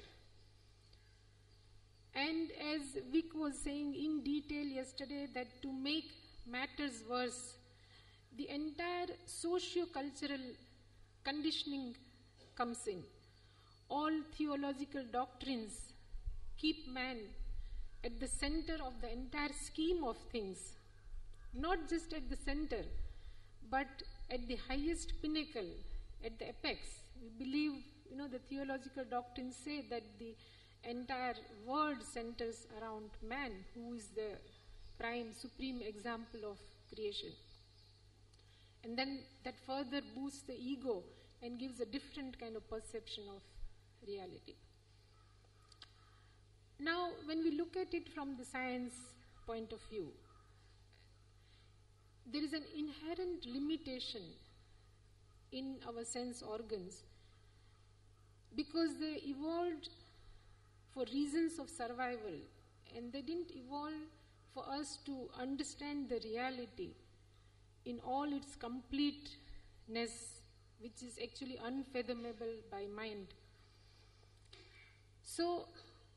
And as Vic was saying in detail yesterday, that to make matters worse, the entire socio-cultural conditioning comes in. All theological doctrines keep man at the center of the entire scheme of things, not just at the center, but at the highest pinnacle, at the apex. We believe, you know, the theological doctrines say that the entire world centers around man, who is the prime, supreme example of creation. And then that further boosts the ego and gives a different kind of perception of reality. Now, when we look at it from the science point of view, there is an inherent limitation in our sense organs, because they evolved for reasons of survival, and they didn't evolve for us to understand the reality in all its completeness, which is actually unfathomable by mind. So,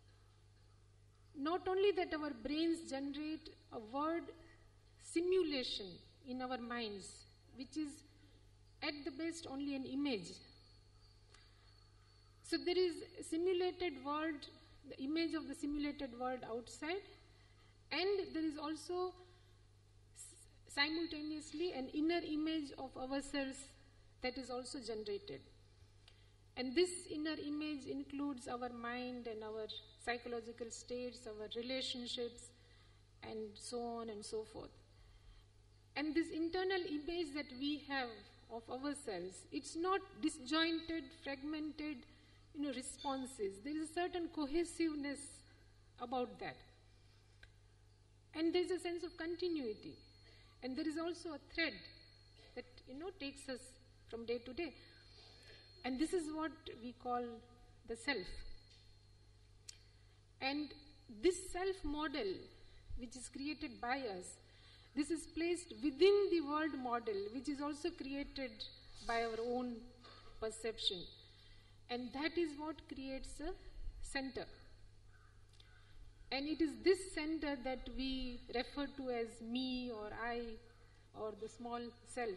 not only that our brains generate a word simulation in our minds, which is at the best only an image. So there is a simulated world, the image of the simulated world outside, and there is also simultaneously an inner image of ourselves that is also generated. And this inner image includes our mind and our psychological states, our relationships, and so on and so forth. And this internal image that we have of ourselves, it's not disjointed, fragmented, you know, responses. There is a certain cohesiveness about that. And there is a sense of continuity. And there is also a thread that, you know, takes us from day to day. And this is what we call the self. And this self model, which is created by us, this is placed within the world model, which is also created by our own perception. And that is what creates a center. And it is this center that we refer to as me or I or the small self.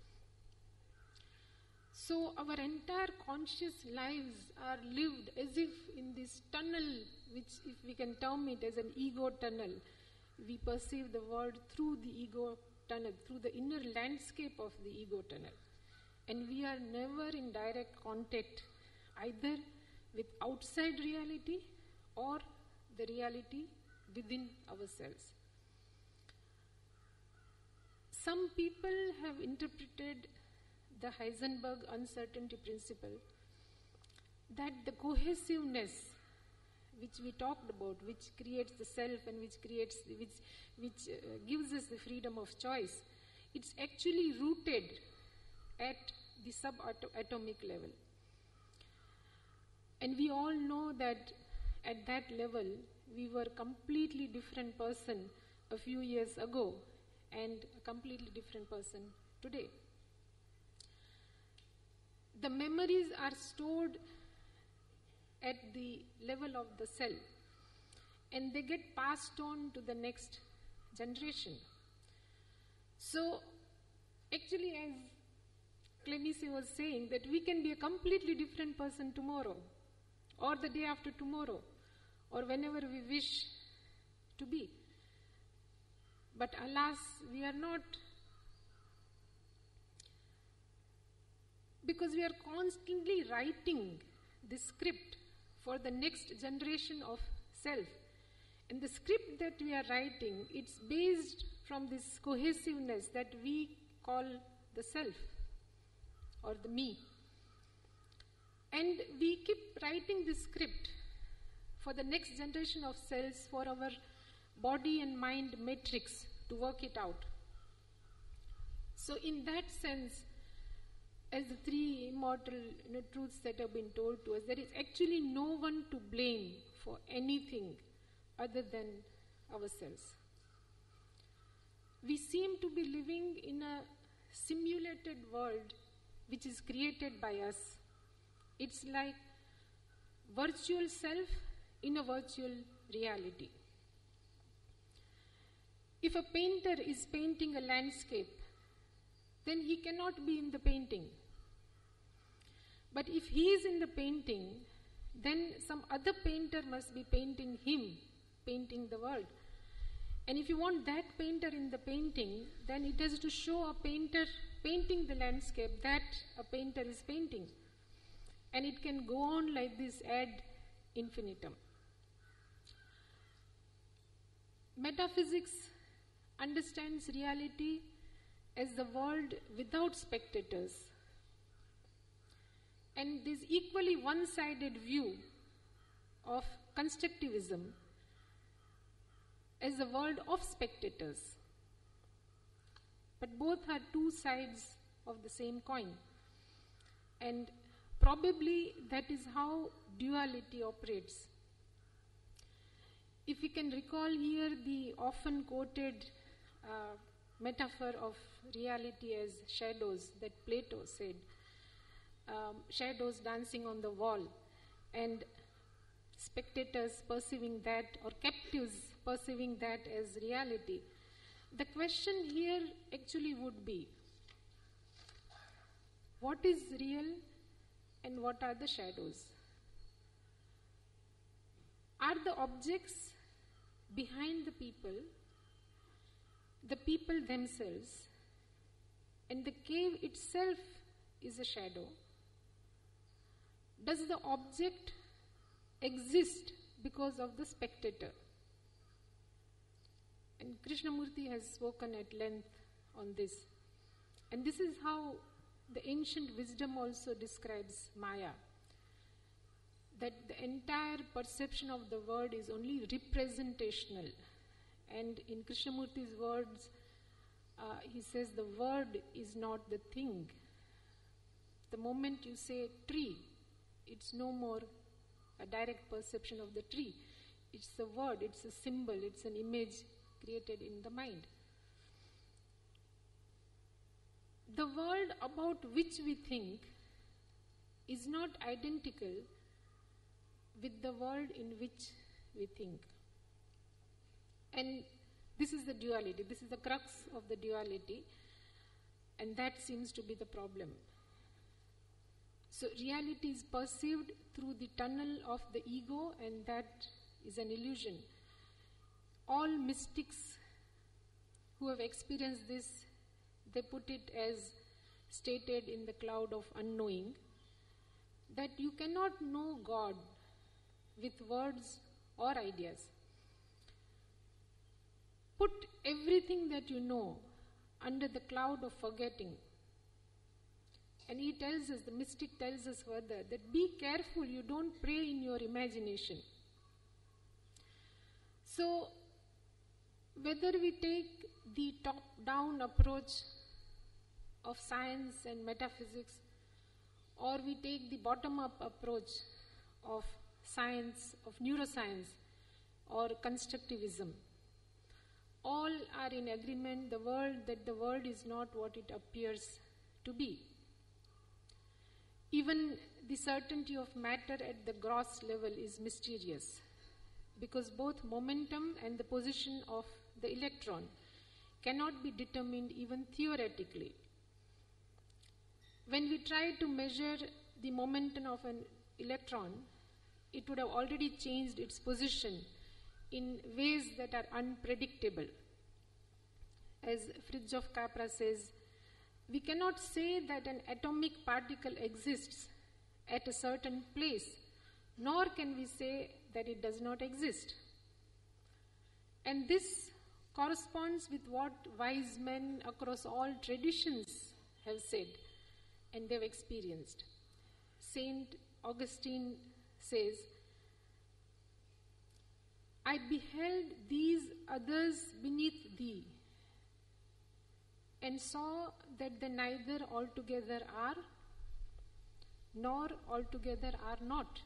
So our entire conscious lives are lived as if in this tunnel, which if we can term it as an ego tunnel, we perceive the world through the ego tunnel, through the inner landscape of the ego tunnel. And we are never in direct contact either with outside reality or the reality within ourselves. Some people have interpreted the Heisenberg uncertainty principle that the cohesiveness which we talked about, which creates the self and which creates, the, which, which uh, gives us the freedom of choice, it's actually rooted at the subatomic level. And we all know that at that level, we were a completely different person a few years ago and a completely different person today. The memories are stored at the level of the cell and they get passed on to the next generation. So, actually, as Clemice was saying, that we can be a completely different person tomorrow or the day after tomorrow or whenever we wish to be. But alas, we are not, because we are constantly writing the script for the next generation of self. And the script that we are writing, it's based from this cohesiveness that we call the self or the me. And we keep writing this script for the next generation of cells, for our body and mind matrix to work it out. So in that sense, as the three immortal you know, truths that have been told to us, there is actually no one to blame for anything other than ourselves. We seem to be living in a simulated world which is created by us. It's like virtual self in a virtual reality. If a painter is painting a landscape, then he cannot be in the painting. But if he is in the painting, then some other painter must be painting him, painting the world. And if you want that painter in the painting, then it has to show a painter painting the landscape that a painter is painting. And it can go on like this ad infinitum. Metaphysics understands reality as the world without spectators. And this equally one-sided view of constructivism as the world of spectators. But both are two sides of the same coin. And probably that is how duality operates. If we can recall here the often quoted uh, metaphor of reality as shadows that Plato said, um, shadows dancing on the wall and spectators perceiving that, or captives perceiving that as reality. The question here actually would be, what is real and what are the shadows? Are the objects behind the people the people themselves, and the cave itself is a shadow? Does the object exist because of the spectator? And Krishnamurti has spoken at length on this. And this is how the ancient wisdom also describes Maya, that the entire perception of the world is only representational. And in Krishnamurti's words, uh, he says the word is not the thing. The moment you say tree, it's no more a direct perception of the tree. It's a word, it's a symbol, it's an image created in the mind. The world about which we think is not identical with the world in which we think. And this is the duality, this is the crux of the duality, and that seems to be the problem. So reality is perceived through the tunnel of the ego, and that is an illusion. All mystics who have experienced this, they put it as stated in the cloud of unknowing, that you cannot know God with words or ideas. Put everything that you know under the cloud of forgetting. And he tells us, the mystic tells us further, that be careful you don't pray in your imagination. So, whether we take the top-down approach of science and metaphysics, or we take the bottom-up approach of science, of neuroscience, or constructivism, all are in agreement the world that the world is not what it appears to be. Even the certainty of matter at the gross level is mysterious, because both momentum and the position of the electron cannot be determined even theoretically. When we try to measure the momentum of an electron, it would have already changed its position in ways that are unpredictable. As Fritjof Capra says, we cannot say that an atomic particle exists at a certain place, nor can we say that it does not exist. And this corresponds with what wise men across all traditions have said and they've experienced. Saint Augustine says, I beheld these others beneath thee, and saw that they neither altogether are, nor altogether are not.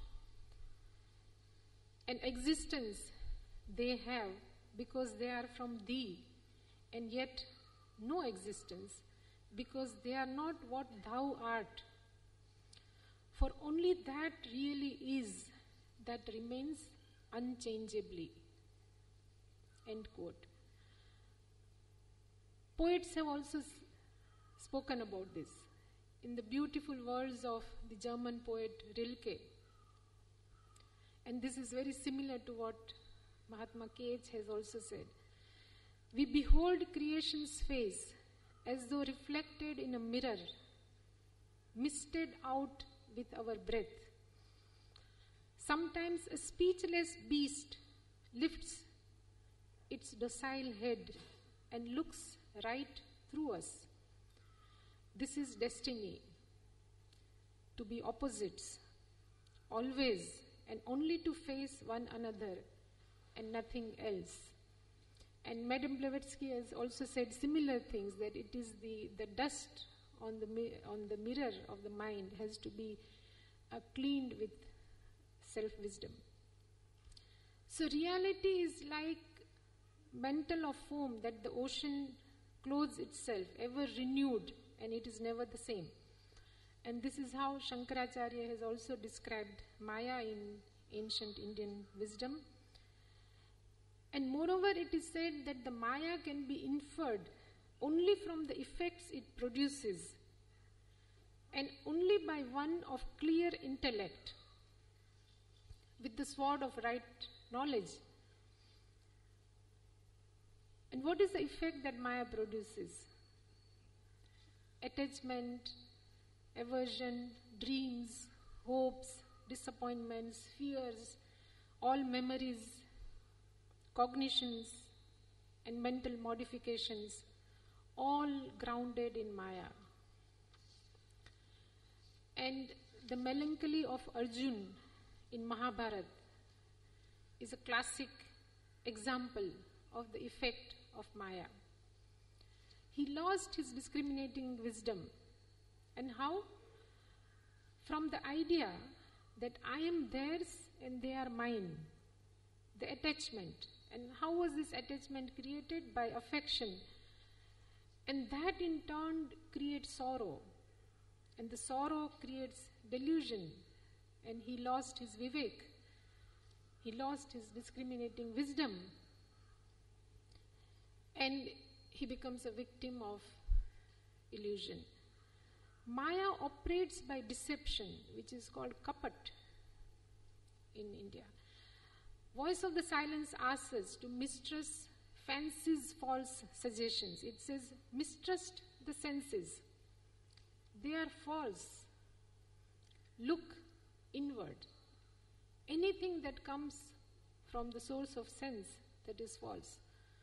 An existence they have because they are from thee, and yet no existence because they are not what thou art. For only that really is that remains unchangeably. End quote. Poets have also s- spoken about this in the beautiful words of the German poet Rilke. And this is very similar to what Mahatma K H has also said. We behold creation's face as though reflected in a mirror, misted out with our breath. Sometimes a speechless beast lifts its docile head and looks right through us. This is destiny, to be opposites, always and only to face one another and nothing else. And Madame Blavatsky has also said similar things, that it is the, the dust on the, mi- on the mirror of the mind has to be uh, cleaned with self-wisdom. So reality is like mantle of foam that the ocean clothes itself, ever renewed, and it is never the same. And this is how Shankaracharya has also described Maya in ancient Indian wisdom. And moreover, it is said that the Maya can be inferred only from the effects it produces, and only by one of clear intellect, with the sword of right knowledge. And what is the effect that Maya produces? Attachment, aversion, dreams, hopes, disappointments, fears, all memories, cognitions, and mental modifications, all grounded in Maya. And the melancholy of Arjun in Mahabharata is a classic example of the effect of Maya. He lost his discriminating wisdom. And how? From the idea that I am theirs and they are mine. the attachment. And how was this attachment created? By affection. And that in turn creates sorrow. And the sorrow creates delusion. And he lost his vivek. He lost his discriminating wisdom. And he becomes a victim of illusion. Maya operates by deception, which is called kapat in India. Voice of the Silence asks us to mistrust fancy's false suggestions. It says, mistrust the senses. They are false. Look inward. Anything that comes from the source of sense, that is false.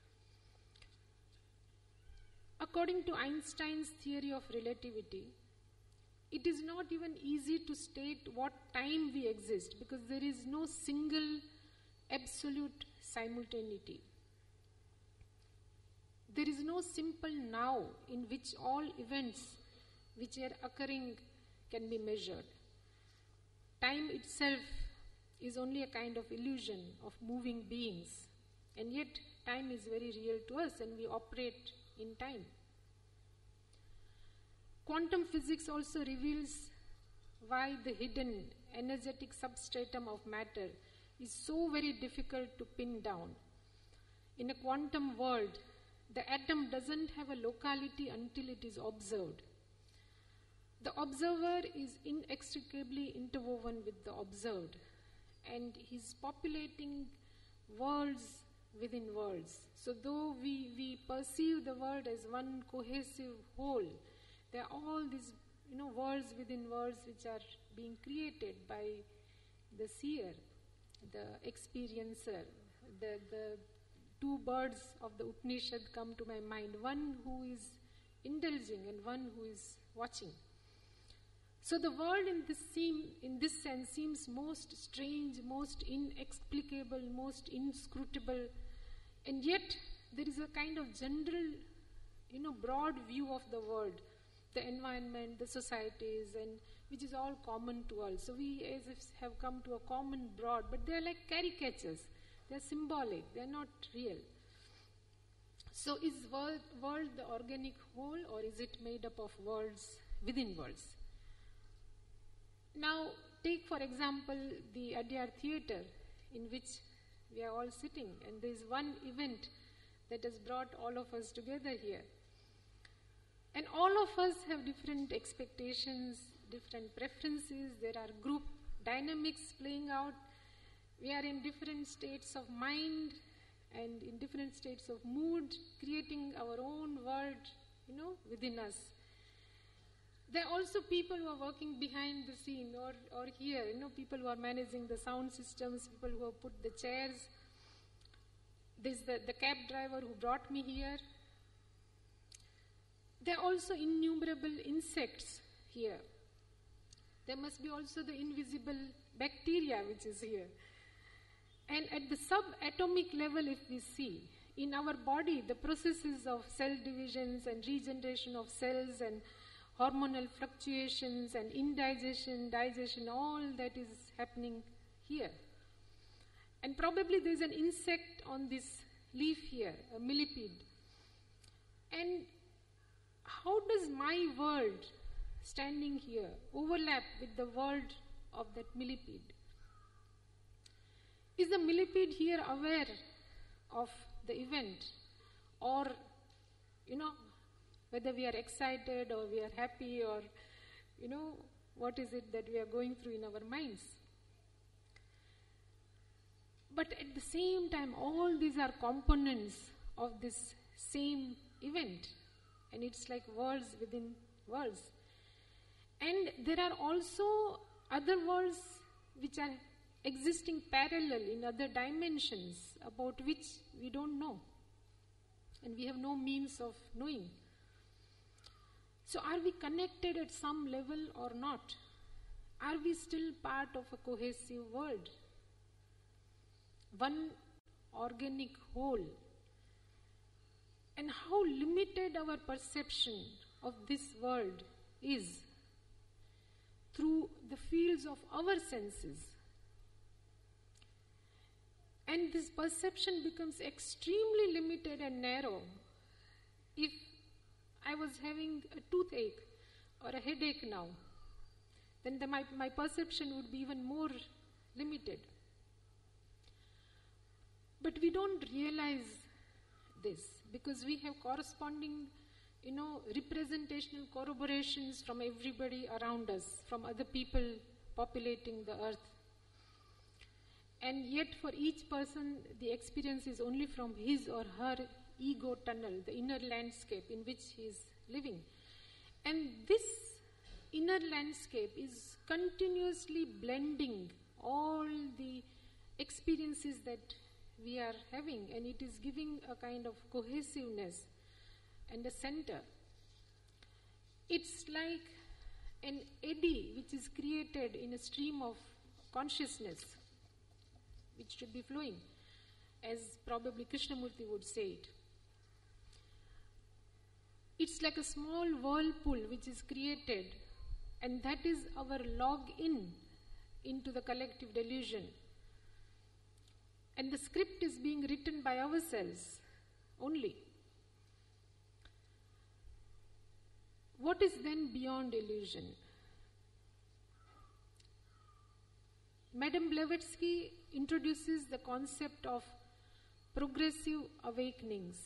According to Einstein's theory of relativity, it is not even easy to state what time we exist, because there is no single absolute simultaneity. There is no simple now in which all events which are occurring can be measured. Time itself is only a kind of illusion of moving beings, and yet time is very real to us and we operate in time. Quantum physics also reveals why the hidden energetic substratum of matter is so very difficult to pin down. In a quantum world, the atom doesn't have a locality until it is observed. The observer is inextricably interwoven with the observed, and he's populating worlds within worlds. So though we, we perceive the world as one cohesive whole, there are all these you know, worlds within worlds which are being created by the seer, the experiencer. The, the two birds of the Upanishad come to my mind, one who is indulging and one who is watching. So the world in this, seem, in this sense seems most strange, most inexplicable, most inscrutable, and yet there is a kind of general, you know, broad view of the world, the environment, the societies, and which is all common to all. So we as if have come to a common broad, but they are like caricatures. They are symbolic. They are not real. So is world, world the organic whole, or is it made up of worlds within worlds? Now, take for example the Adyar theatre in which we are all sitting, and there is one event that has brought all of us together here. And all of us have different expectations, different preferences. There are group dynamics playing out. We are in different states of mind and in different states of mood, creating our own world, you know, within us. There are also people who are working behind the scene or, or here, you know, people who are managing the sound systems, people who have put the chairs. There's the, the cab driver who brought me here. There are also innumerable insects here. There must be also the invisible bacteria which is here. And at the subatomic level, if we see, in our body, the processes of cell divisions and regeneration of cells and hormonal fluctuations and indigestion, digestion, all that is happening here. And probably there is an insect on this leaf here, a millipede. And how does my world, standing here, overlap with the world of that millipede? Is the millipede here aware of the event, or, you know, whether we are excited or we are happy, or, you know, what is it that we are going through in our minds? But at the same time, all these are components of this same event, and it's like worlds within worlds. And there are also other worlds which are existing parallel in other dimensions about which we don't know, and we have no means of knowing. So are we connected at some level or not? Are we still part of a cohesive world? One organic whole? And how limited our perception of this world is through the fields of our senses. And this perception becomes extremely limited and narrow. If I was having a toothache or a headache now, then the, my, my perception would be even more limited. But we don't realize this because we have corresponding, you know, representational corroborations from everybody around us, from other people populating the earth. And yet for each person, the experience is only from his or her ego tunnel, the inner landscape in which he is living. And this inner landscape is continuously blending all the experiences that we are having, and it is giving a kind of cohesiveness and a center. It's like an eddy which is created in a stream of consciousness, which should be flowing, as probably Krishnamurti would say it. It's like a small whirlpool which is created, and that is our log-in into the collective delusion. And the script is being written by ourselves only. What is then beyond illusion? Madame Blavatsky introduces the concept of progressive awakenings.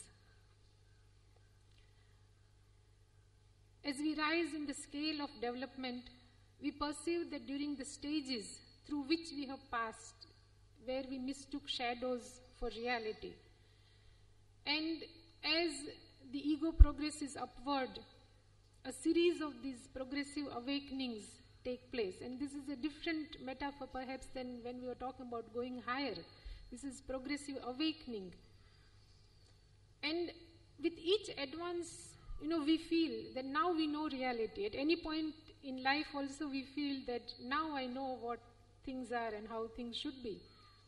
As we rise in the scale of development, we perceive that during the stages through which we have passed, where we mistook shadows for reality, and as the ego progresses upward, a series of these progressive awakenings take place. And this is a different metaphor perhaps than when we were talking about going higher. This is progressive awakening. And with each advance, you know, we feel that now we know reality. At any point in life also we feel that now I know what things are and how things should be.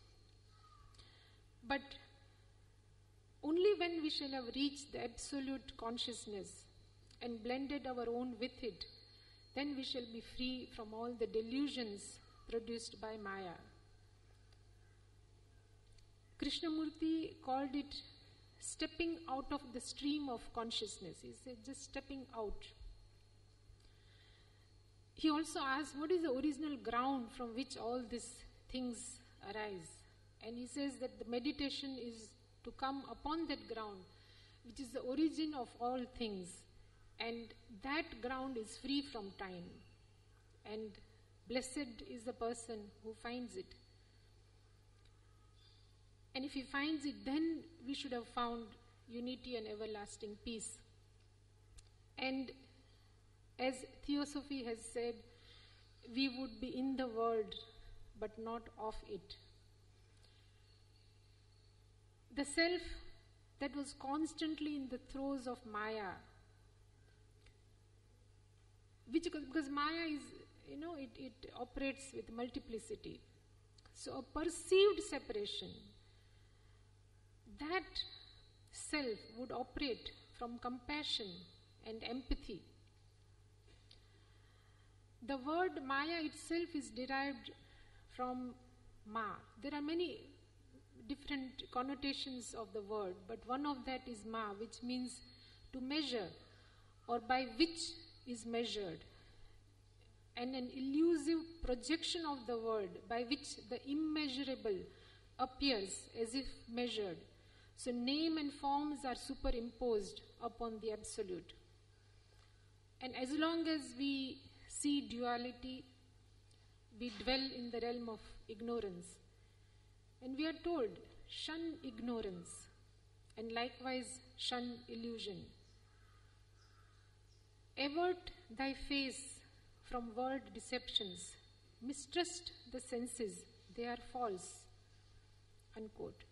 But only when we shall have reached the absolute consciousness and blended our own with it, then we shall be free from all the delusions produced by Maya. Krishnamurti called it stepping out of the stream of consciousness. He said just stepping out. He also asked, what is the original ground from which all these things arise? And he says that the meditation is to come upon that ground, which is the origin of all things. And that ground is free from time. And blessed is the person who finds it. And if he finds it, then we should have found unity and everlasting peace. And as Theosophy has said, we would be in the world, but not of it. The self that was constantly in the throes of Maya, which, because Maya is, you know, it, it operates with multiplicity. So a perceived separation, that self would operate from compassion and empathy. The word Maya itself is derived from Ma. There are many different connotations of the word, but one of that is Ma, which means to measure, or by which is measured, and an elusive projection of the word by which the immeasurable appears as if measured. So name and forms are superimposed upon the absolute. And as long as we see duality, we dwell in the realm of ignorance. And we are told, shun ignorance, and likewise shun illusion. Avert thy face from world deceptions. Mistrust the senses, they are false. Unquote.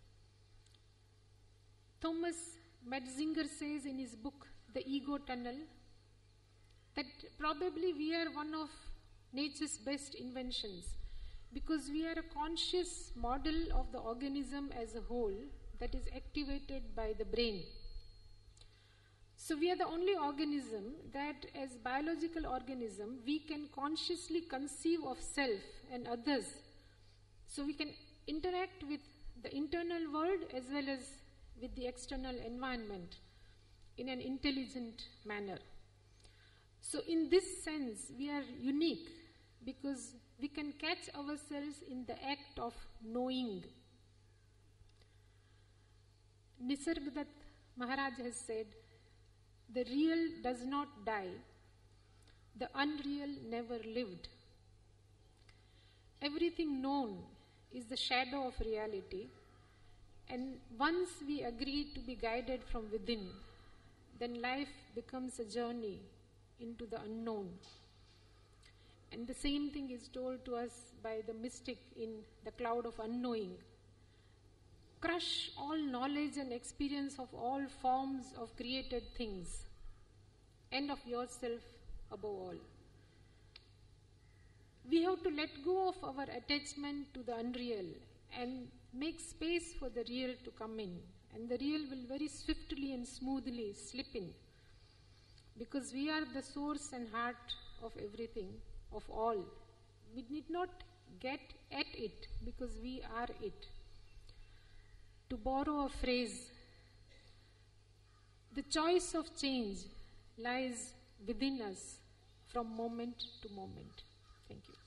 Thomas Metzinger says in his book, The Ego Tunnel, that probably we are one of nature's best inventions, because we are a conscious model of the organism as a whole that is activated by the brain. So we are the only organism that, as biological organism, we can consciously conceive of self and others. So we can interact with the internal world as well as with the external environment in an intelligent manner. So in this sense, we are unique because we can catch ourselves in the act of knowing. Nisargadatta Maharaj has said, the real does not die, the unreal never lived. Everything known is the shadow of reality, and once we agree to be guided from within, then life becomes a journey into the unknown. And the same thing is told to us by the mystic in the cloud of unknowing. Crush all knowledge and experience of all forms of created things, and of yourself above all. We have to let go of our attachment to the unreal and make space for the real to come in, and the real will very swiftly and smoothly slip in, because we are the source and heart of everything, of all. We need not get at it because we are it. To borrow a phrase, the choice of change lies within us from moment to moment. Thank you.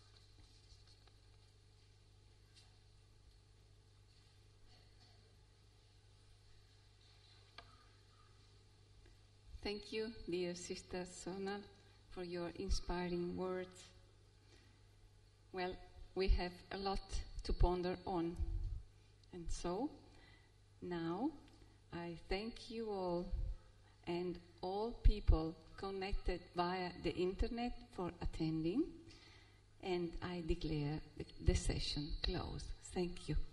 Thank you, dear Sister Sonal, for your inspiring words. Well, we have a lot to ponder on. And so, now, I thank you all and all people connected via the internet for attending, and I declare the, the session closed. Thank you.